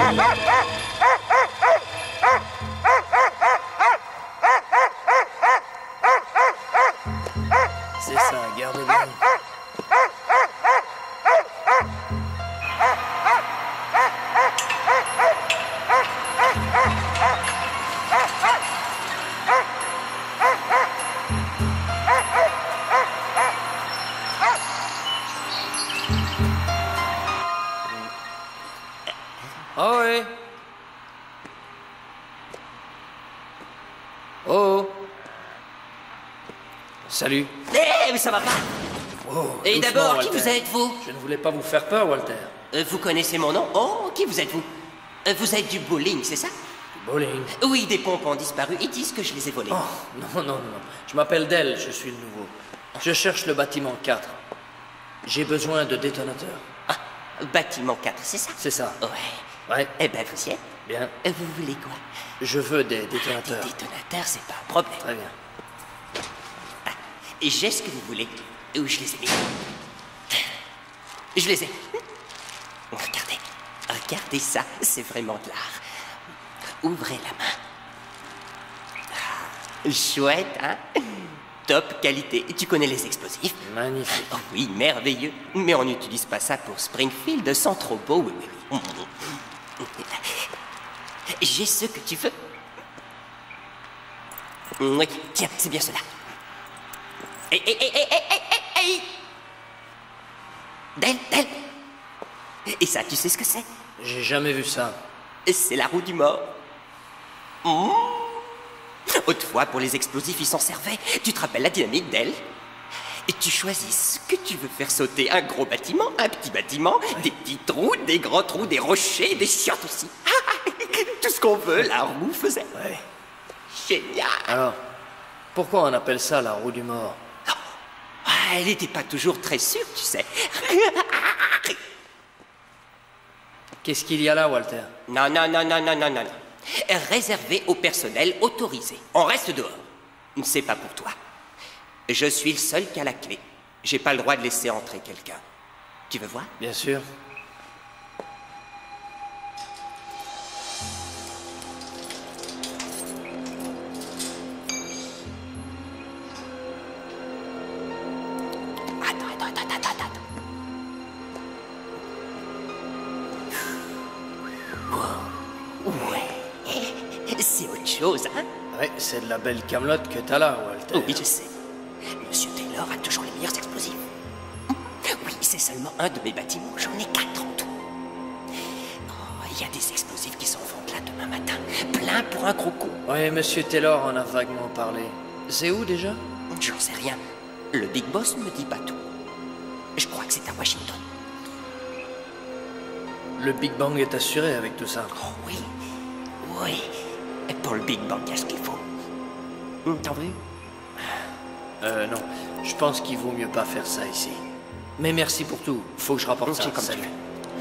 C'est ça, gardez bien. Oh oui. Oh. Salut. Eh, mais ça va pas. Oh, Et doucement, d'abord, qui Walter. vous êtes, vous? Je ne voulais pas vous faire peur, Walter. Euh, Vous connaissez mon nom? Oh, qui vous êtes, vous? Euh, Vous êtes du bowling, c'est ça? Du bowling? Oui, des pompes ont disparu. Ils disent que je les ai volés. Oh, non, non, non. Je m'appelle Dell, je suis le nouveau. Je cherche le bâtiment quatre. J'ai besoin de détonateurs. Ah, bâtiment quatre, c'est ça? C'est ça. Ouais. Ouais. Eh ben, vous y êtes. Bien. Euh, Vous voulez quoi? Je veux des détonateurs. Des détonateurs, c'est pas un problème. Très bien. Ah, et j'ai ce que vous voulez. Où je les ai mis? Je les ai. Regardez. Regardez ça, c'est vraiment de l'art. Ouvrez la main. Ah, chouette, hein? Top qualité. Tu connais les explosifs? Magnifique. Oh oui, merveilleux. Mais on n'utilise pas ça pour Springfield sans trop beau, oui, oui, oui. J'ai ce que tu veux. Oui, tiens, c'est bien cela. Hé, hé, hé, hé, hé, hé, hé. Del, Del. Et ça, tu sais ce que c'est? J'ai jamais vu ça. C'est la roue du mort. Mmh. Autrefois, pour les explosifs, ils s'en servaient. Tu te rappelles la dynamite, Del? Et tu choisis ce que tu veux faire sauter. Un gros bâtiment, un petit bâtiment, ouais. Des petits trous, des grands trous, des rochers, des chiottes aussi. Tout ce qu'on veut, la roue faisait. Ouais. Génial. Alors, pourquoi on appelle ça la roue du mort? Oh, elle n'était pas toujours très sûre, tu sais. Qu'est-ce qu'il y a là, Walter? Non, non, non, non, non, non, non. Réservé au personnel autorisé. On reste dehors. C'est pas pour toi. Je suis le seul qui a la clé. J'ai pas le droit de laisser entrer quelqu'un. Tu veux voir? Bien sûr. Attends, attends, attends, attends, attends. Ouais. C'est autre chose, hein? Ouais, c'est de la belle camelote que t'as là, Walter. Oui, je sais. Monsieur Taylor a toujours les meilleurs explosifs. Oui, c'est seulement un de mes bâtiments. J'en ai quatre en tout. Oh, il y a des explosifs qui s'en vont là demain matin. Plein pour un gros coup. Oui, Monsieur Taylor en a vaguement parlé. C'est où déjà? J'en sais rien. Le Big Boss ne me dit pas tout. Je crois que c'est à Washington. Le Big Bang est assuré avec tout ça. Oh oui. Oui. Et pour le Big Bang, il y a ce qu'il faut. T'en veux? Euh, non. Je pense qu'il vaut mieux pas faire ça ici. Mais merci pour tout. Faut que je rapporte ça. Comme Salut.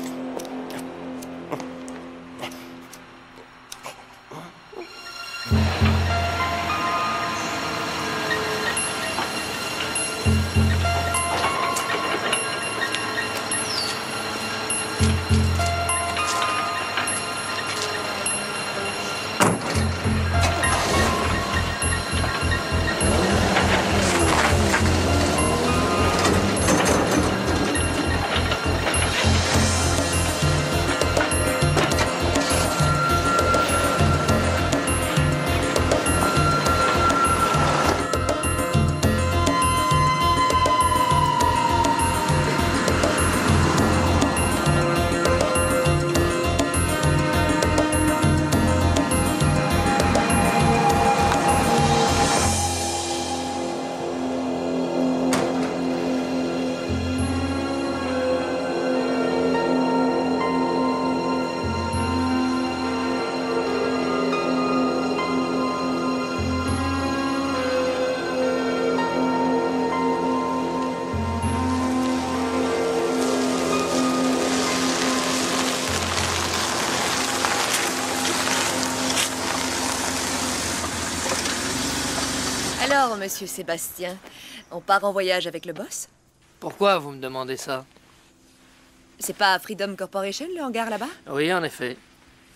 Alors, monsieur Sébastien, on part en voyage avec le boss? Pourquoi vous me demandez ça? C'est pas Freedom Corporation, le hangar là-bas? Oui, en effet.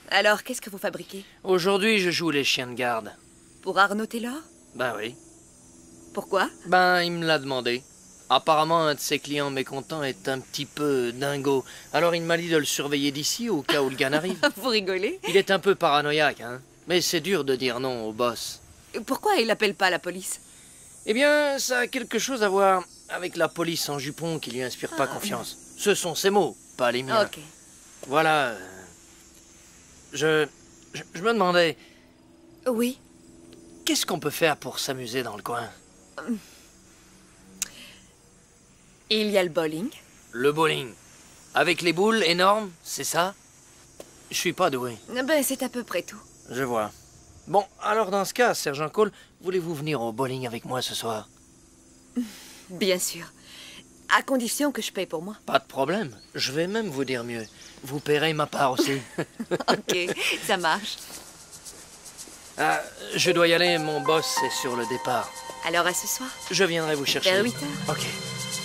Alors, qu'est-ce que vous fabriquez? Aujourd'hui, je joue les chiens de garde. Pour Arnaud Taylor? Ben oui. Pourquoi? Ben, il me l'a demandé. Apparemment, un de ses clients mécontents est un petit peu dingo. Alors il m'a dit de le surveiller d'ici au cas où le gars n'arrive. Vous rigolez? Il est un peu paranoïaque, hein. Mais c'est dur de dire non au boss. Pourquoi il appelle pas la police? Eh bien, ça a quelque chose à voir avec la police en jupon qui lui inspire pas Ah. confiance. Ce sont ses mots, pas les miens. Ok. Voilà. euh, Je... je... je me demandais... Oui? Qu'est-ce qu'on peut faire pour s'amuser dans le coin? Il y a le bowling. Le bowling. Avec les boules énormes, c'est ça? Je suis pas doué. Ben, c'est à peu près tout. Je vois. Bon, alors dans ce cas, Sergent Cole, voulez-vous venir au bowling avec moi ce soir? Bien sûr. À condition que je paye pour moi. Pas de problème. Je vais même vous dire mieux. Vous paierez ma part aussi. Ok, ça marche. Ah, je dois y aller, mon boss est sur le départ. Alors à ce soir? Je viendrai vous chercher. Vers huit heures. Ok.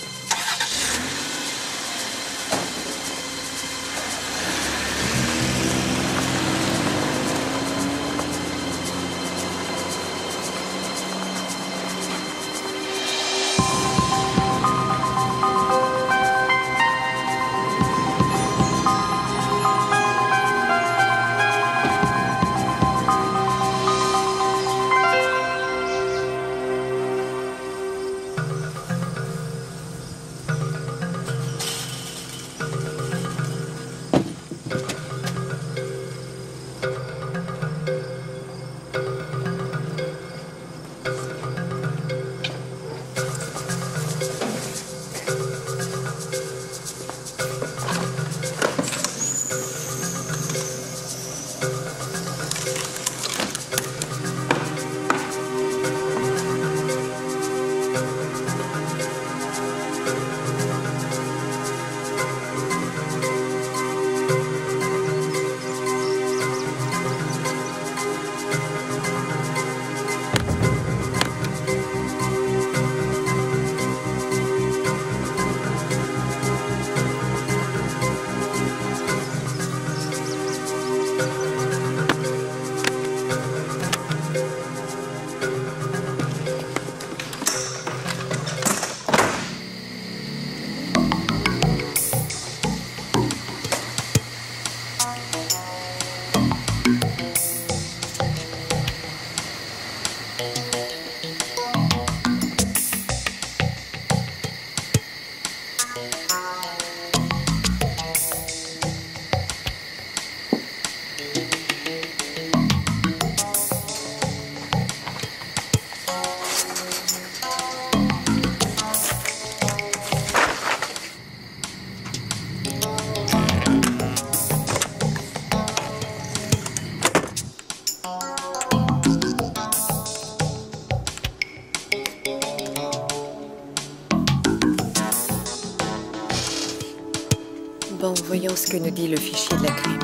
Bon, voyons ce que nous dit le fichier de la crime.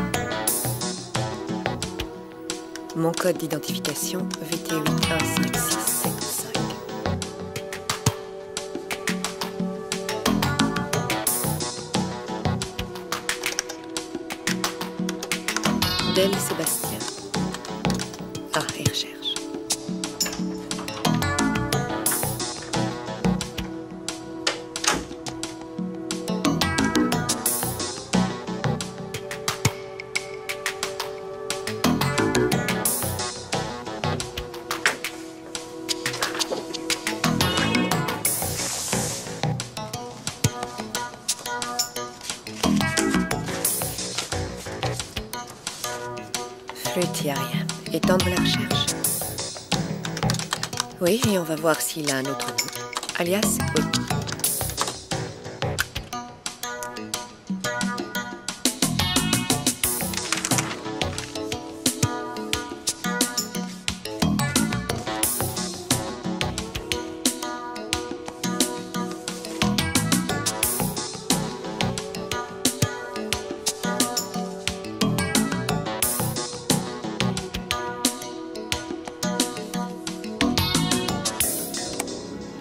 Mon code d'identification, V T huit un cinq six sept cinq. Del Sébastien. Ah, et recherche. Flûte, il n'y a rien. Étendre la recherche. Oui, et on va voir s'il a un autre nom. Alias, oui.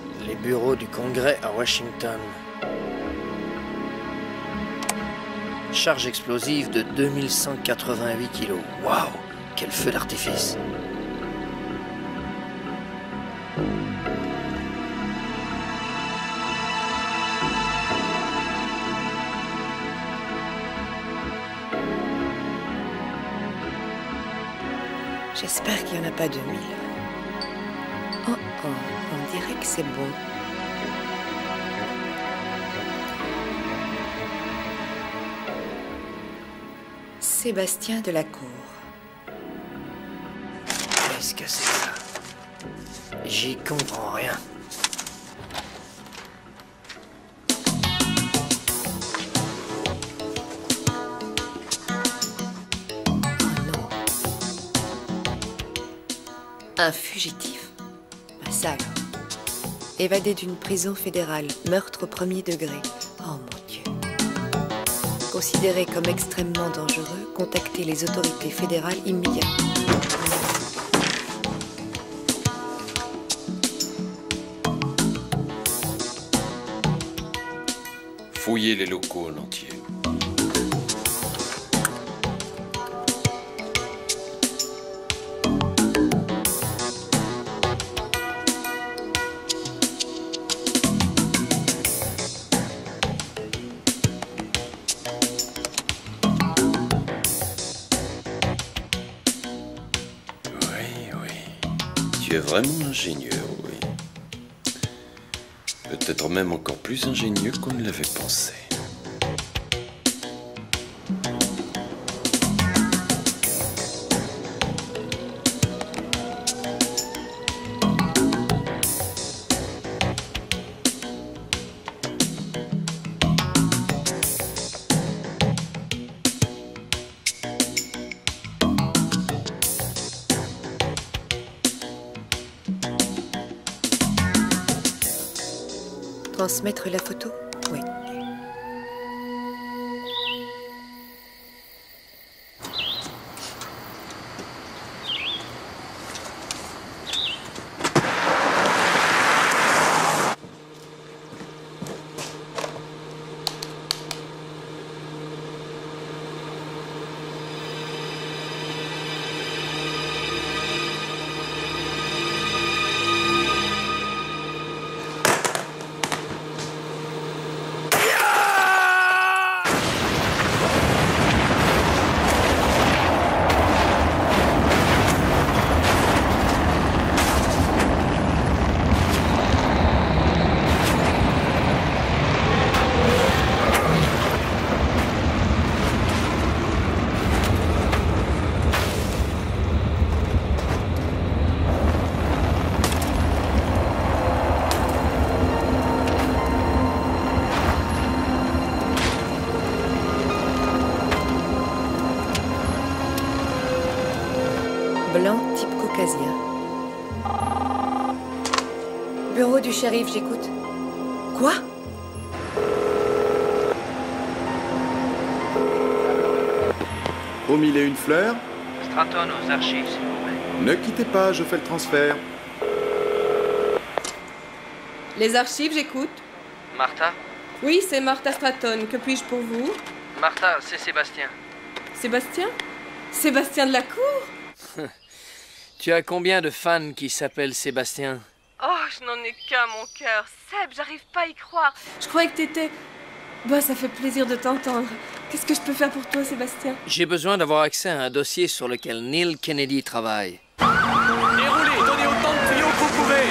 Bureau du Congrès à Washington. Charge explosive de deux mille cent quatre-vingt-huit kilos. Waouh! Quel feu d'artifice! J'espère qu'il n'y en a pas deux mille. Oh oh, on dirait que c'est bon. Sébastien de la Cour. Qu'est-ce que c'est ça? J'y comprends rien. Un fugitif? Bah ça alors. Évadé d'une prison fédérale, meurtre au premier degré. Oh mon Dieu. Considéré comme extrêmement dangereux, contactez les autorités fédérales immédiatement. Fouillez les locaux en entier. Tu es vraiment ingénieux, oui. Peut-être même encore plus ingénieux qu'on ne l'avait pensé. Transmettre la photo? Oui. Blanc, type caucasien. Bureau du shérif, j'écoute. Quoi? Au mille et une fleurs? Stratton aux archives, s'il vous plaît. Ne quittez pas, je fais le transfert. Les archives, j'écoute. Martha? Oui, c'est Martha Stratton. Que puis-je pour vous? Martha, c'est Sébastien. Sébastien? Sébastien de la Cour? Tu as combien de fans qui s'appellent Sébastien? Oh, je n'en ai qu'un, mon cœur. Seb, j'arrive pas à y croire. Je croyais que t'étais... Bah, ça fait plaisir de t'entendre. Qu'est-ce que je peux faire pour toi, Sébastien? J'ai besoin d'avoir accès à un dossier sur lequel Neil Kennedy travaille. Déroulez, donnez autant de tuyaux que vous pouvez.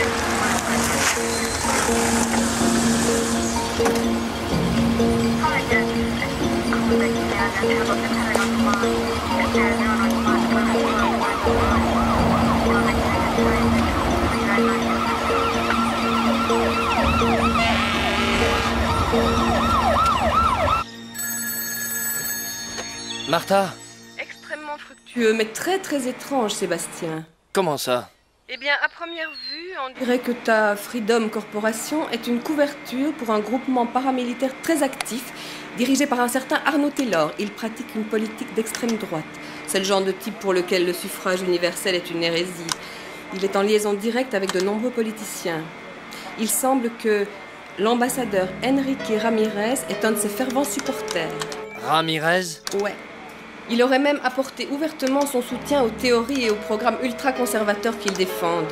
Martha? Extrêmement fructueux, mais très très étrange, Sébastien. Comment ça? Eh bien, à première vue, on dirait que ta Freedom Corporation est une couverture pour un groupement paramilitaire très actif, dirigé par un certain Arnaud Taylor. Il pratique une politique d'extrême droite. C'est le genre de type pour lequel le suffrage universel est une hérésie. Il est en liaison directe avec de nombreux politiciens. Il semble que l'ambassadeur Enrique Ramirez est un de ses fervents supporters. Ramirez? Ouais. Il aurait même apporté ouvertement son soutien aux théories et aux programmes ultra-conservateurs qu'il défendent.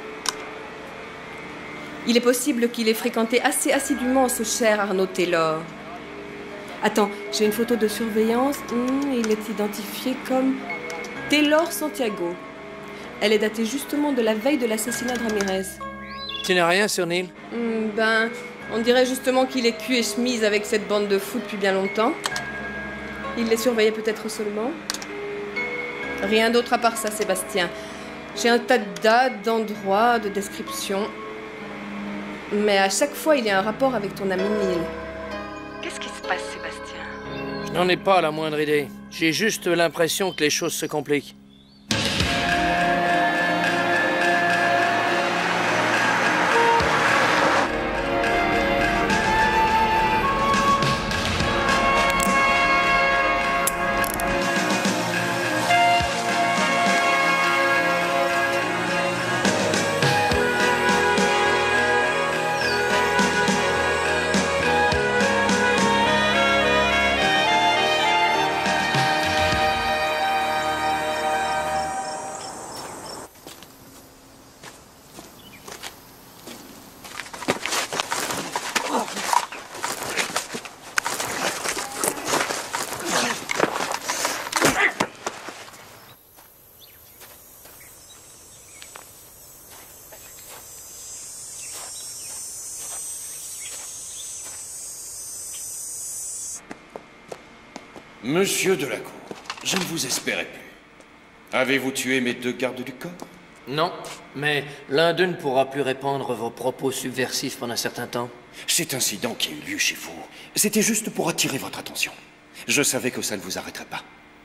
Il est possible qu'il ait fréquenté assez assidûment ce cher Arnaud Taylor. Attends, j'ai une photo de surveillance. Mmh, il est identifié comme Taylor Santiago. Elle est datée justement de la veille de l'assassinat de Ramirez. Tu n'as rien sur Neil? Mmh, ben, on dirait justement qu'il est cul et chemise avec cette bande de fous depuis bien longtemps. Il les surveillait peut-être seulement. Rien d'autre à part ça, Sébastien. J'ai un tas de dates, d'endroits, de descriptions. Mais à chaque fois, il y a un rapport avec ton ami Neil. Qu'est-ce qui se passe, Sébastien? Je n'en ai pas la moindre idée. J'ai juste l'impression que les choses se compliquent. Monsieur Delacour, je ne vous espérais plus. Avez-vous tué mes deux gardes du corps? Non, mais l'un d'eux ne pourra plus répandre vos propos subversifs pendant un certain temps. Cet incident qui a eu lieu chez vous, c'était juste pour attirer votre attention. Je savais que ça ne vous arrêterait pas.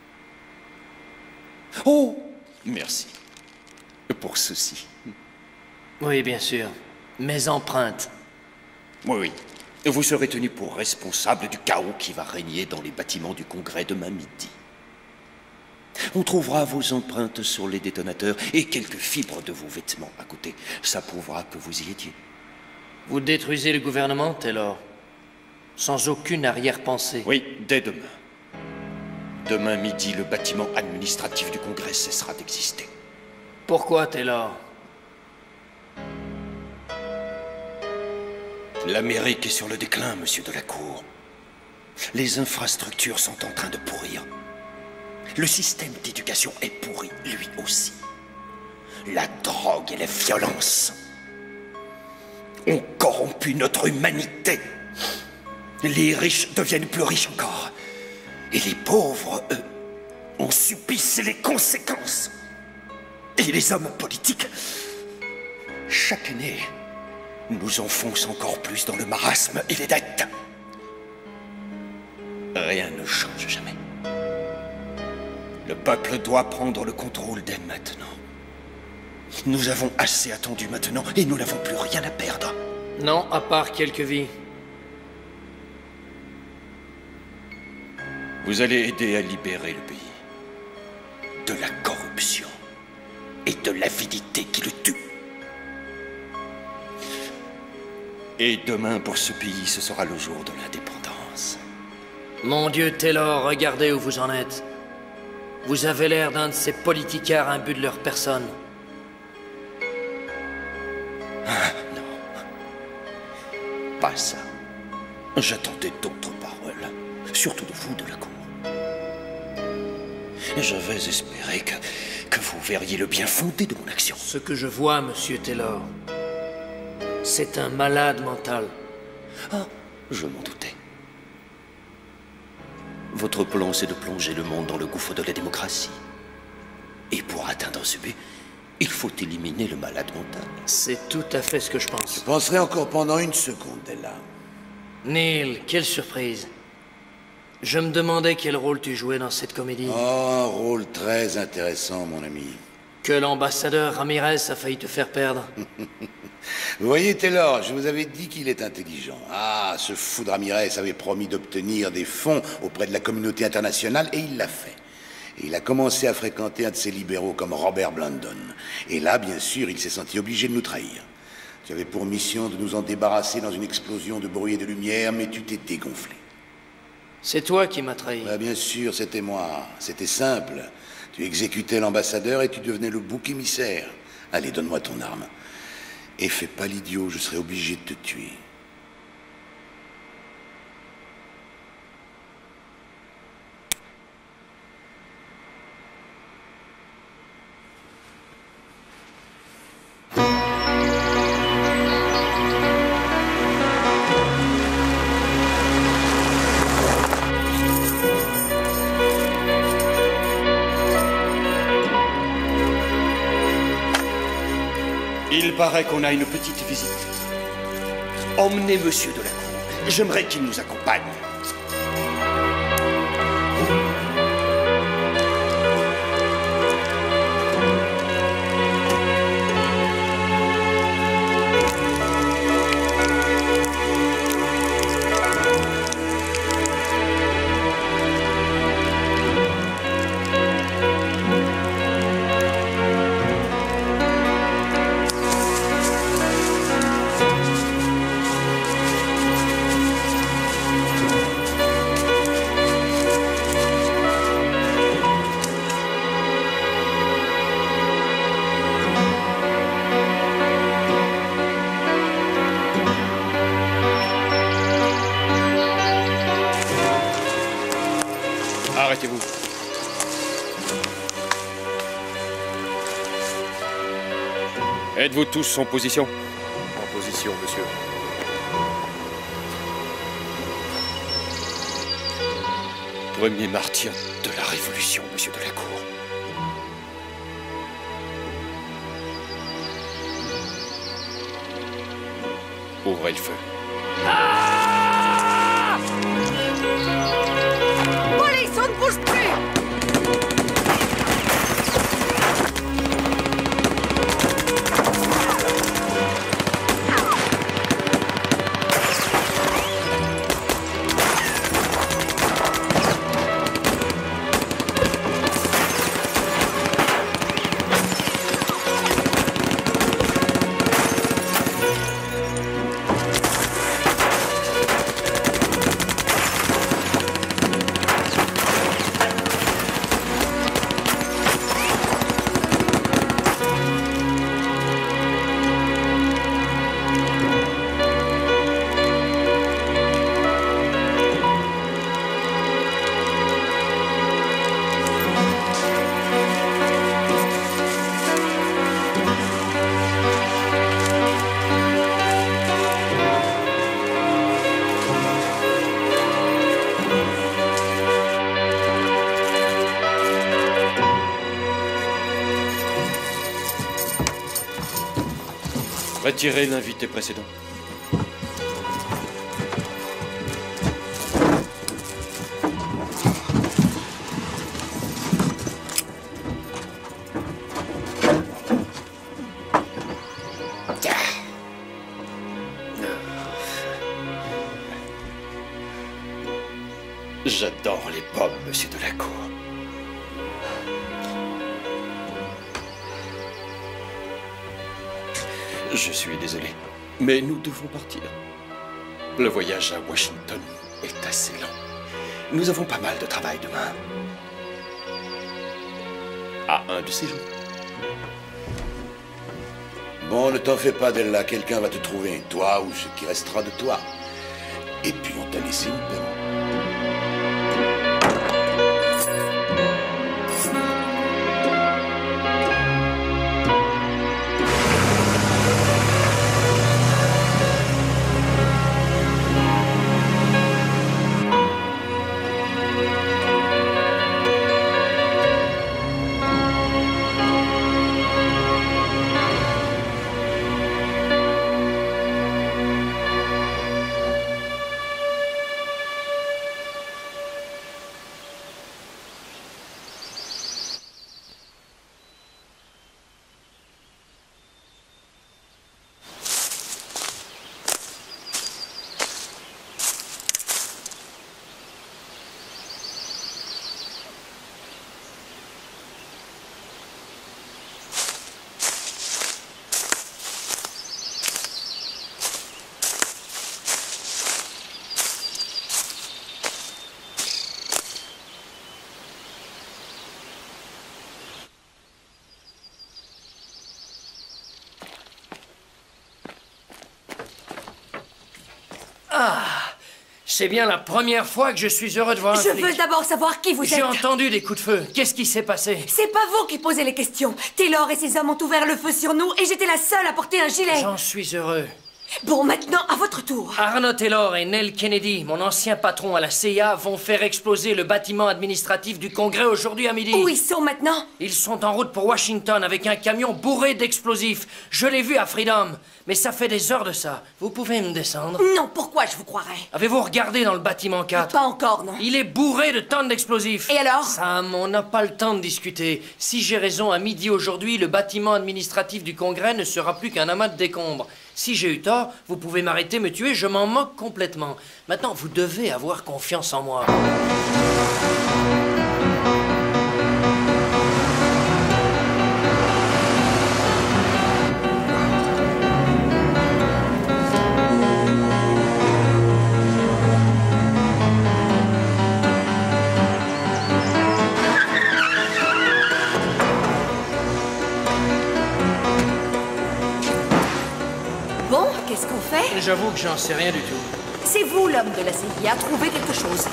Oh, merci. Pour ceci. Oui, bien sûr. Mes empreintes. Oui, oui. Vous serez tenu pour responsable du chaos qui va régner dans les bâtiments du Congrès demain midi. On trouvera vos empreintes sur les détonateurs et quelques fibres de vos vêtements à côté. Ça prouvera que vous y étiez. Vous détruisez le gouvernement, Taylor, sans aucune arrière-pensée. Oui, dès demain. Demain midi, le bâtiment administratif du Congrès cessera d'exister. Pourquoi, Taylor? L'Amérique est sur le déclin, monsieur Delacour. Les infrastructures sont en train de pourrir. Le système d'éducation est pourri, lui aussi. La drogue et la violence ont corrompu notre humanité. Les riches deviennent plus riches encore. Et les pauvres, eux, en subissent les conséquences. Et les hommes politiques, chaque année, nous enfoncent encore plus dans le marasme et les dettes. Rien ne change jamais. Le peuple doit prendre le contrôle dès maintenant. Nous avons assez attendu maintenant et nous n'avons plus rien à perdre. Non, à part quelques vies. Vous allez aider à libérer le pays de la corruption et de l'avidité qui le tue. Et demain, pour ce pays, ce sera le jour de l'indépendance. Mon Dieu, Taylor, regardez où vous en êtes. Vous avez l'air d'un de ces politicards imbus de leur personne. Ah, non. Pas ça. J'attendais d'autres paroles. Surtout de vous, Delacour. J'avais espéré que, que vous verriez le bien fondé de mon action. Ce que je vois, monsieur Taylor, c'est un malade mental. Ah, je m'en doutais. Votre plan, c'est de plonger le monde dans le gouffre de la démocratie. Et pour atteindre ce but, il faut éliminer le malade mental. C'est tout à fait ce que je pense. Je penserai encore pendant une seconde, Della. Neil, quelle surprise. Je me demandais quel rôle tu jouais dans cette comédie. Oh, un rôle très intéressant, mon ami. Que l'ambassadeur Ramirez a failli te faire perdre. Vous voyez, Taylor, je vous avais dit qu'il est intelligent. Ah, ce fou de Ramirez avait promis d'obtenir des fonds auprès de la communauté internationale et il l'a fait. Et il a commencé à fréquenter un de ces libéraux comme Robert Blandon. Et là, bien sûr, il s'est senti obligé de nous trahir. Tu avais pour mission de nous en débarrasser dans une explosion de bruit et de lumière, mais tu t'es dégonflé. C'est toi qui m'as trahi. Bah, bien sûr, c'était moi. C'était simple. Tu exécutais l'ambassadeur et tu devenais le bouc émissaire. Allez, donne-moi ton arme. Et fais pas l'idiot, je serai obligé de te tuer. Il paraît qu'on a une petite visite. Emmenez Monsieur de la Cour. J'aimerais qu'il nous accompagne. Arrêtez-vous. Êtes-vous tous en position? En position, monsieur. Premier martyr de la Révolution, monsieur de la Cour. Ouvrez le feu. Police, on ne bouge plus! Retirez l'invité précédent. J'adore les pommes, monsieur de la Cour. Je suis désolé, mais nous devons partir. Le voyage à Washington est assez lent. Nous avons pas mal de travail demain. À un de ces jours. Bon, ne t'en fais pas, Della. Quelqu'un va te trouver. Toi ou ce qui restera de toi. Et puis on t'a laissé une pomme. Ah, c'est bien la première fois que je suis heureux de voir un Je flic. veux d'abord savoir qui vous êtes. J'ai entendu des coups de feu. Qu'est-ce qui s'est passé? C'est pas vous qui posez les questions. Taylor et ses hommes ont ouvert le feu sur nous et j'étais la seule à porter un gilet. J'en suis heureux. Bon, maintenant, à votre tour. Arnold Taylor et Nell Kennedy, mon ancien patron à la C I A, vont faire exploser le bâtiment administratif du Congrès aujourd'hui à midi. Où ils sont maintenant? Ils sont en route pour Washington avec un camion bourré d'explosifs. Je l'ai vu à Freedom. Mais ça fait des heures de ça. Vous pouvez me descendre? Non, pourquoi je vous croirais? Avez-vous regardé dans le bâtiment quatre? Pas encore, non. Il est bourré de tonnes d'explosifs. Et alors? Sam, on n'a pas le temps de discuter. Si j'ai raison, à midi aujourd'hui, le bâtiment administratif du Congrès ne sera plus qu'un amas de décombres. Si j'ai eu tort, vous pouvez m'arrêter, me tuer, je m'en moque complètement. Maintenant, vous devez avoir confiance en moi. Bon, qu'est-ce qu'on fait? J'avoue que j'en sais rien du tout. C'est vous, l'homme de la C I A, trouvez quelque chose.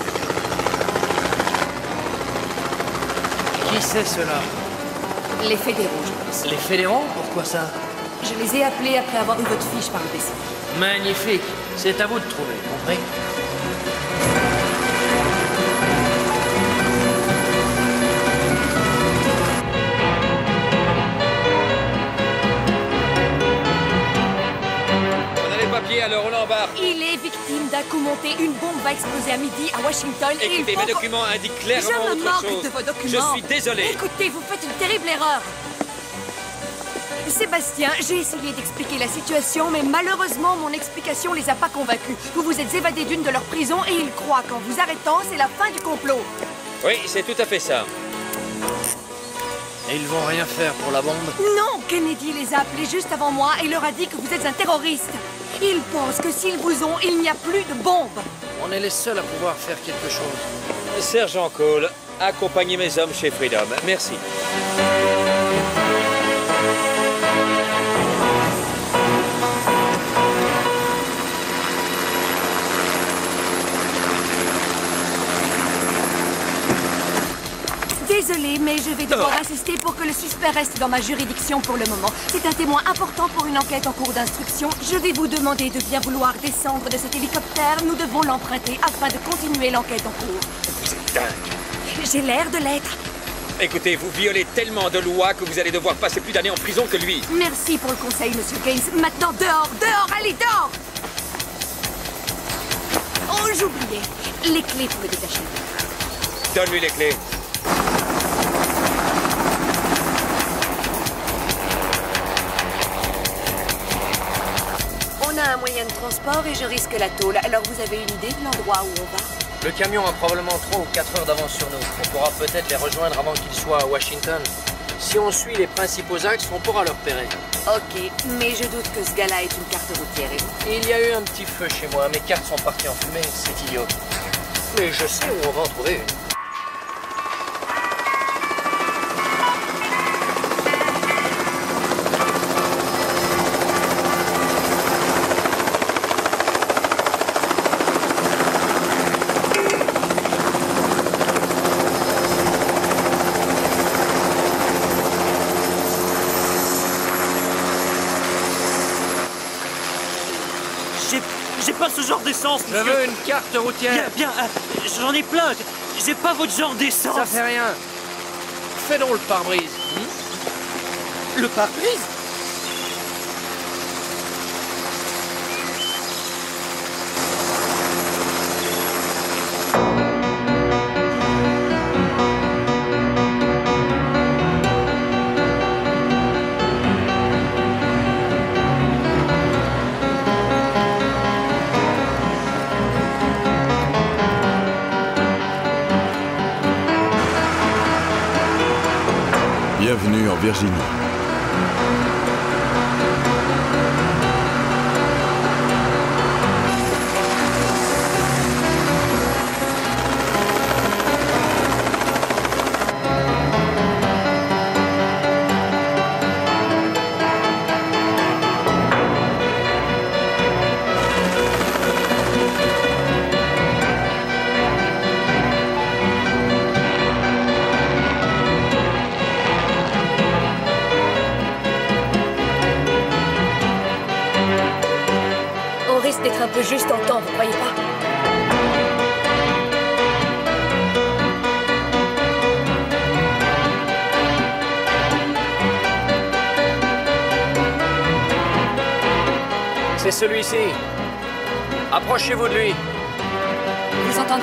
Qui c'est cela? Les fédéraux, je pense. Les fédéraux? Pourquoi ça? Je les ai appelés après avoir eu votre fiche par le P C. Magnifique. C'est à vous de trouver, compris? Alors on l'embarque. Il est victime d'un coup monté. Une bombe va exploser à midi à Washington. et Écoutez, il faut mes qu'on- documents indiquent clairement Je me autre moque chose. de vos documents. Je suis désolé. Écoutez, vous faites une terrible erreur. Sébastien, j'ai essayé d'expliquer la situation, mais malheureusement, mon explication les a pas convaincus. Vous vous êtes évadés d'une de leurs prisons et ils croient qu'en vous arrêtant, c'est la fin du complot. Oui, c'est tout à fait ça. Et ils vont rien faire pour la bombe? Non, Kennedy les a appelés juste avant moi et leur a dit que vous êtes un terroriste. Ils pensent que s'ils vous ont, il n'y a plus de bombe. On est les seuls à pouvoir faire quelque chose. Sergent Cole, accompagnez mes hommes chez Freedom. Merci. Désolée, mais je vais devoir insister pour que le suspect reste dans ma juridiction pour le moment. C'est un témoin important pour une enquête en cours d'instruction. Je vais vous demander de bien vouloir descendre de cet hélicoptère. Nous devons l'emprunter afin de continuer l'enquête en cours. Vous êtes dingue. J'ai l'air de l'être. Écoutez, vous violez tellement de lois que vous allez devoir passer plus d'années en prison que lui. Merci pour le conseil, Monsieur Gaines. Maintenant, dehors, dehors, allez, dehors! Oh, j'oubliais. Les clés pour le détacher. Donne-lui les clés. On a un moyen de transport et je risque la tôle. Alors vous avez une idée de l'endroit où on va? Le camion a probablement trois ou quatre heures d'avance sur nous. On pourra peut-être les rejoindre avant qu'ils soient à Washington. Si on suit les principaux axes, on pourra le repérer. Ok, mais je doute que ce gars-là ait une carte routière. Et Il y a eu un petit feu chez moi. Mes cartes sont parties en fumée. C'est idiot. Mais je sais où on va en trouver une. J'ai... J'ai pas ce genre d'essence, Je monsieur. veux une carte routière. Bien, bien, euh, j'en ai plein. J'ai pas votre genre d'essence. Ça fait rien. Fais donc le pare-brise. Le pare-brise? Bienvenue en Virginie. d'être un peu juste en temps, vous croyez pas? C'est celui-ci. Approchez-vous de lui. Vous entendez?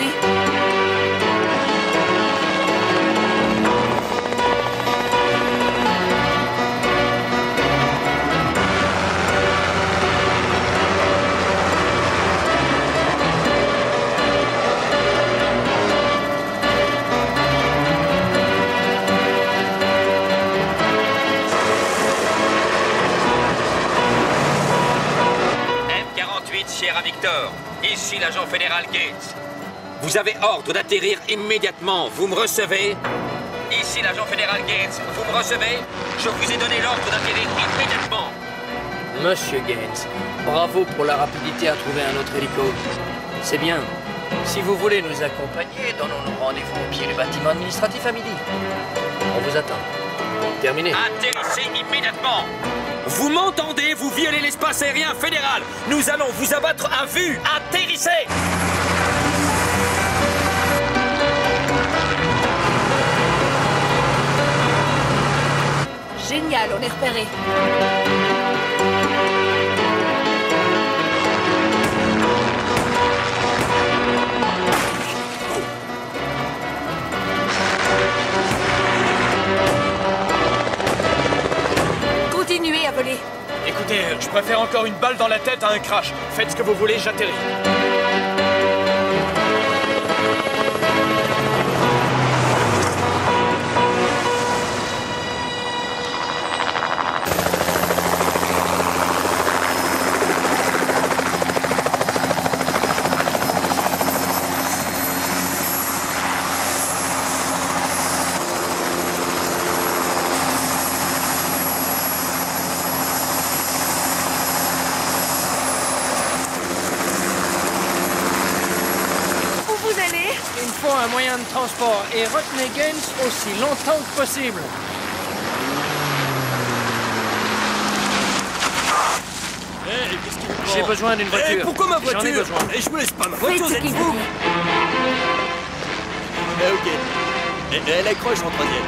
Cher Victor, ici l'agent fédéral Gates. Vous avez ordre d'atterrir immédiatement. Vous me recevez? Ici l'agent fédéral Gates. Vous me recevez? Je vous ai donné l'ordre d'atterrir immédiatement. Monsieur Gates, bravo pour la rapidité à trouver un autre hélico. C'est bien. Si vous voulez nous accompagner, donnons-nous rendez-vous au pied du bâtiment administratif à midi. On vous attend. Terminé. Atterrissez immédiatement. Vous m'entendez? Vous violez l'espace aérien fédéral. Nous allons vous abattre à vue. Atterrissez! Génial, on est repéré. Continuez à voler. Écoutez, je préfère encore une balle dans la tête à un crash. Faites ce que vous voulez, j'atterris. Un moyen de transport et retenez Gaines aussi longtemps que possible. Hey, qu'est-ce qu'il prend? J'ai besoin d'une voiture. Hey, pourquoi ma voiture? J'en ai besoin. Et je vous laisse pas ma voiture, vous êtes fou? Eh, ok. Et, elle accroche en troisième.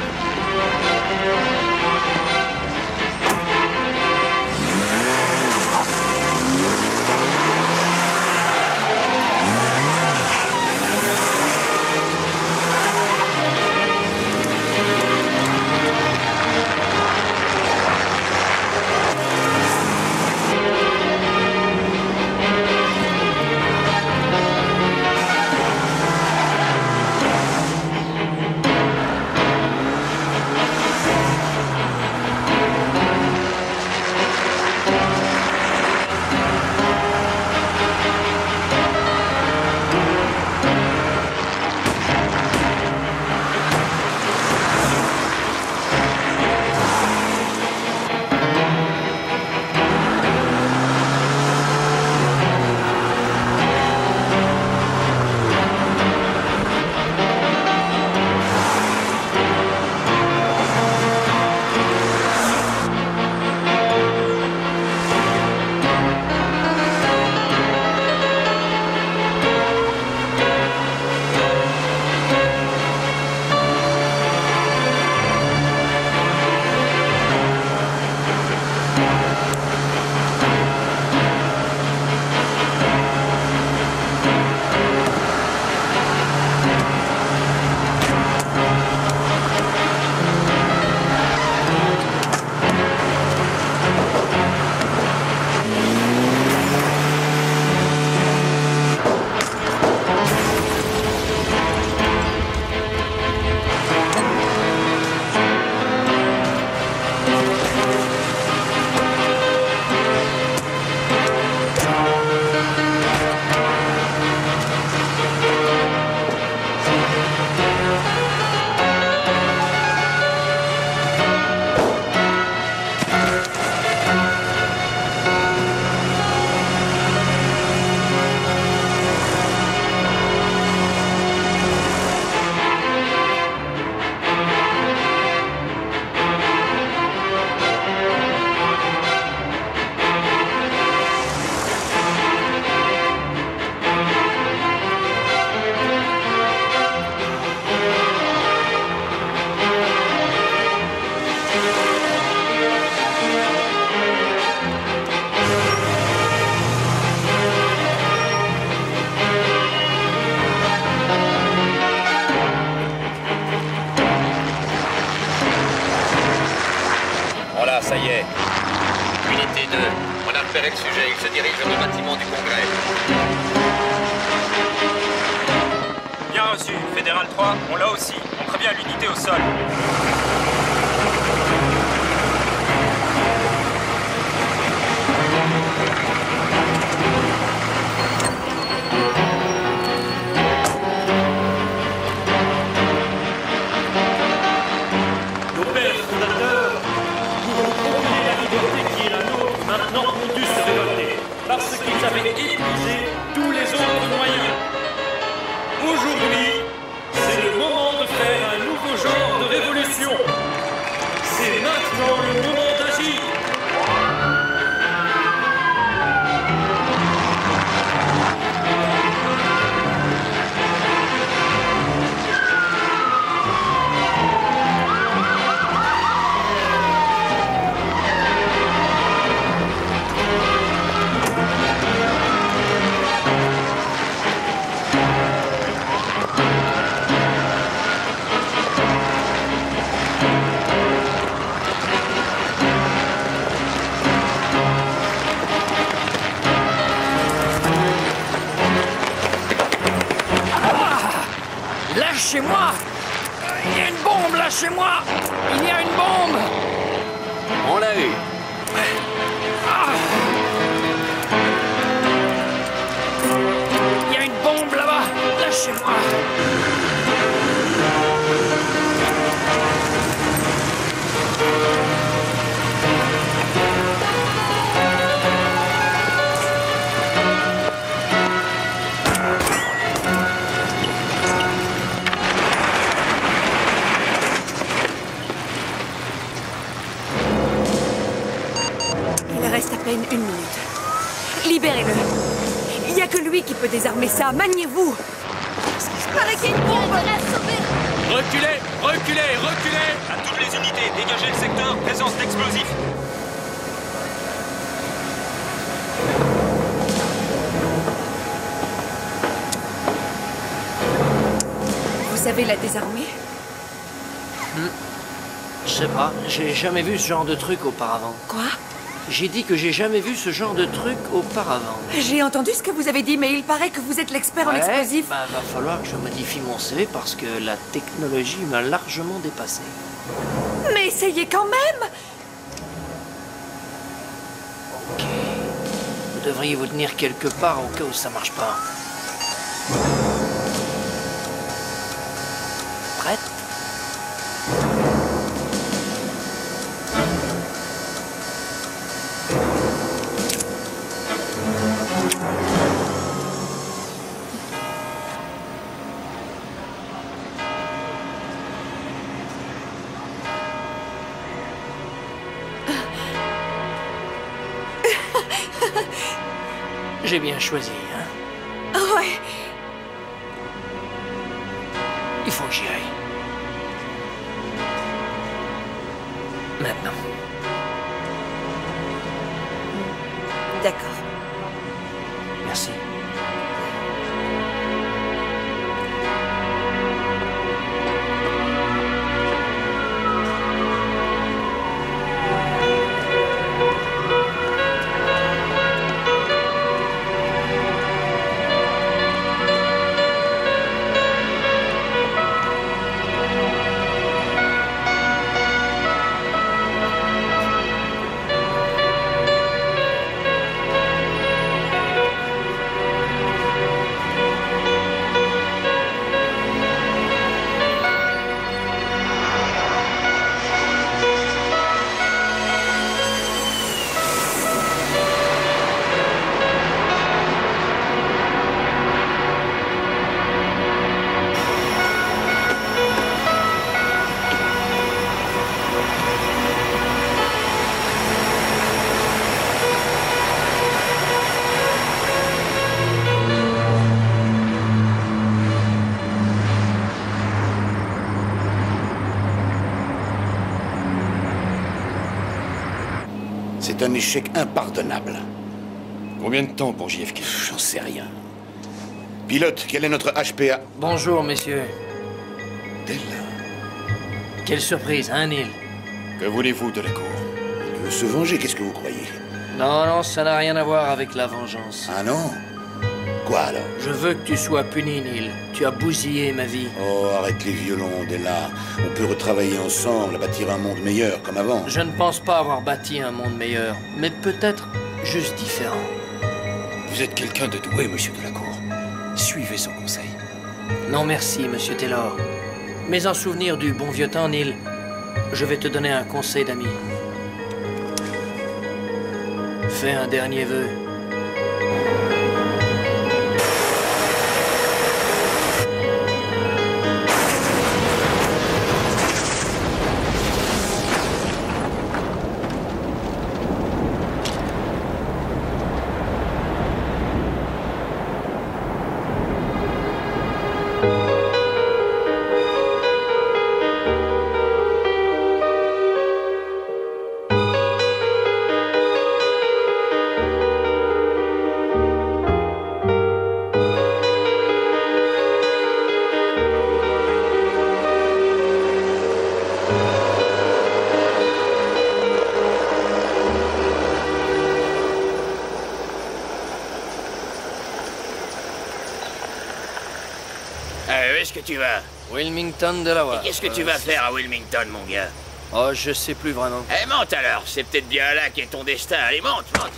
Fédéral trois, on l'a aussi. On prévient l'unité au sol. Nos pères fondateurs, pour nous procurer la liberté qui est la nôtre, maintenant ont dû se révolter, parce qu'ils avaient épuisé tous les autres moyens. Aujourd'hui, c'est le moment de faire un nouveau genre de révolution. C'est maintenant le moment d'agir. Lâchez-moi! Il y a une bombe, lâchez-moi! Il y a une bombe! On l'a eu. Ah! Il y a une bombe là-bas! Lâchez-moi! Il reste à peine une minute. Libérez-le. Il n'y a que lui qui peut désarmer ça. Maniez-vous. Paraît qu'il y a une bombe. Reculez, reculez, reculez! À toutes les unités, dégagez le secteur, présence d'explosifs. Vous savez la désarmer? Hmm. Je sais pas, j'ai jamais vu ce genre de truc auparavant. Quoi? J'ai dit que j'ai jamais vu ce genre de truc auparavant. J'ai entendu ce que vous avez dit, mais il paraît que vous êtes l'expert en Ouais, explosifs. bah, va falloir que je modifie mon C V parce que la technologie m'a largement dépassé. Mais essayez quand même. Ok. Vous devriez vous tenir quelque part au cas où ça marche pas. Prête? J'ai bien choisi, hein? Ouais. Il faut que j'y aille. Maintenant. D'accord. Merci. C'est un échec impardonnable. Combien de temps pour J F K? J'en sais rien. Pilote, quel est notre H P A? Bonjour, messieurs. Dell. Quelle surprise, hein, Neil? Que voulez-vous de la cour? Il veut se venger, qu'est-ce que vous croyez? Non, non, ça n'a rien à voir avec la vengeance. Ah non? Quoi alors? Je veux que tu sois puni, Neil. Tu as bousillé ma vie. Oh, arrête les violons, Della. On peut retravailler ensemble, bâtir un monde meilleur, comme avant. Je ne pense pas avoir bâti un monde meilleur, mais peut-être juste différent. Vous êtes quelqu'un de doué, monsieur Delacour. Suivez son conseil. Non merci, monsieur Taylor. Mais en souvenir du bon vieux temps, Neil, je vais te donner un conseil d'ami. Fais un dernier vœu. Où est-ce que tu vas? Wilmington, Delaware. Qu'est-ce que tu vas faire à Wilmington, mon gars? Oh, je sais plus vraiment. Eh, monte alors, c'est peut-être bien là qu'est ton destin. Allez, monte, monte.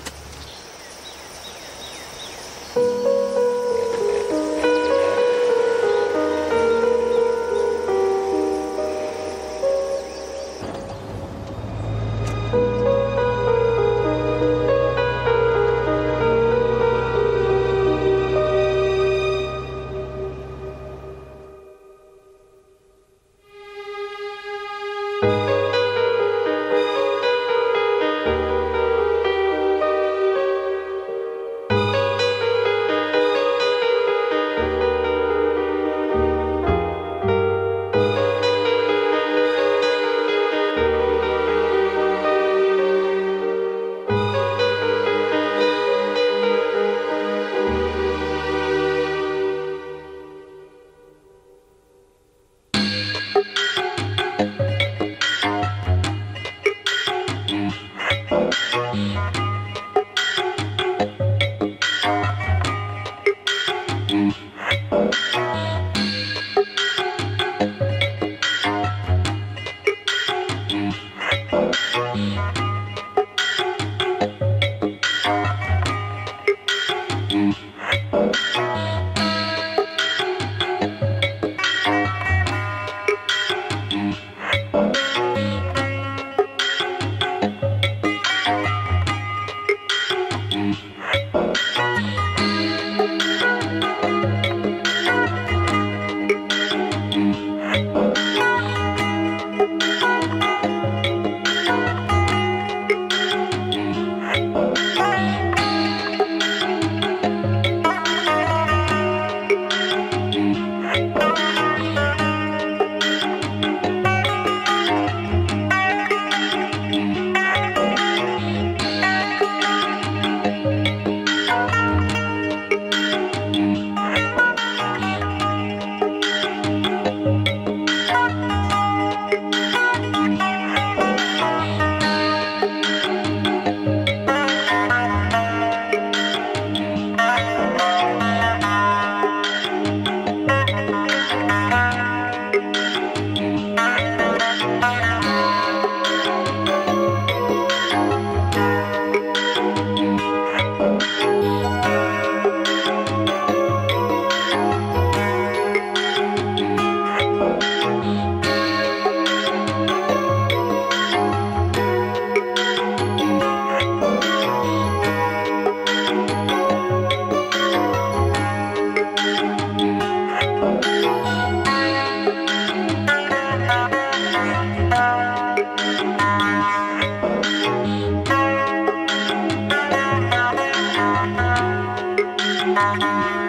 Thank you.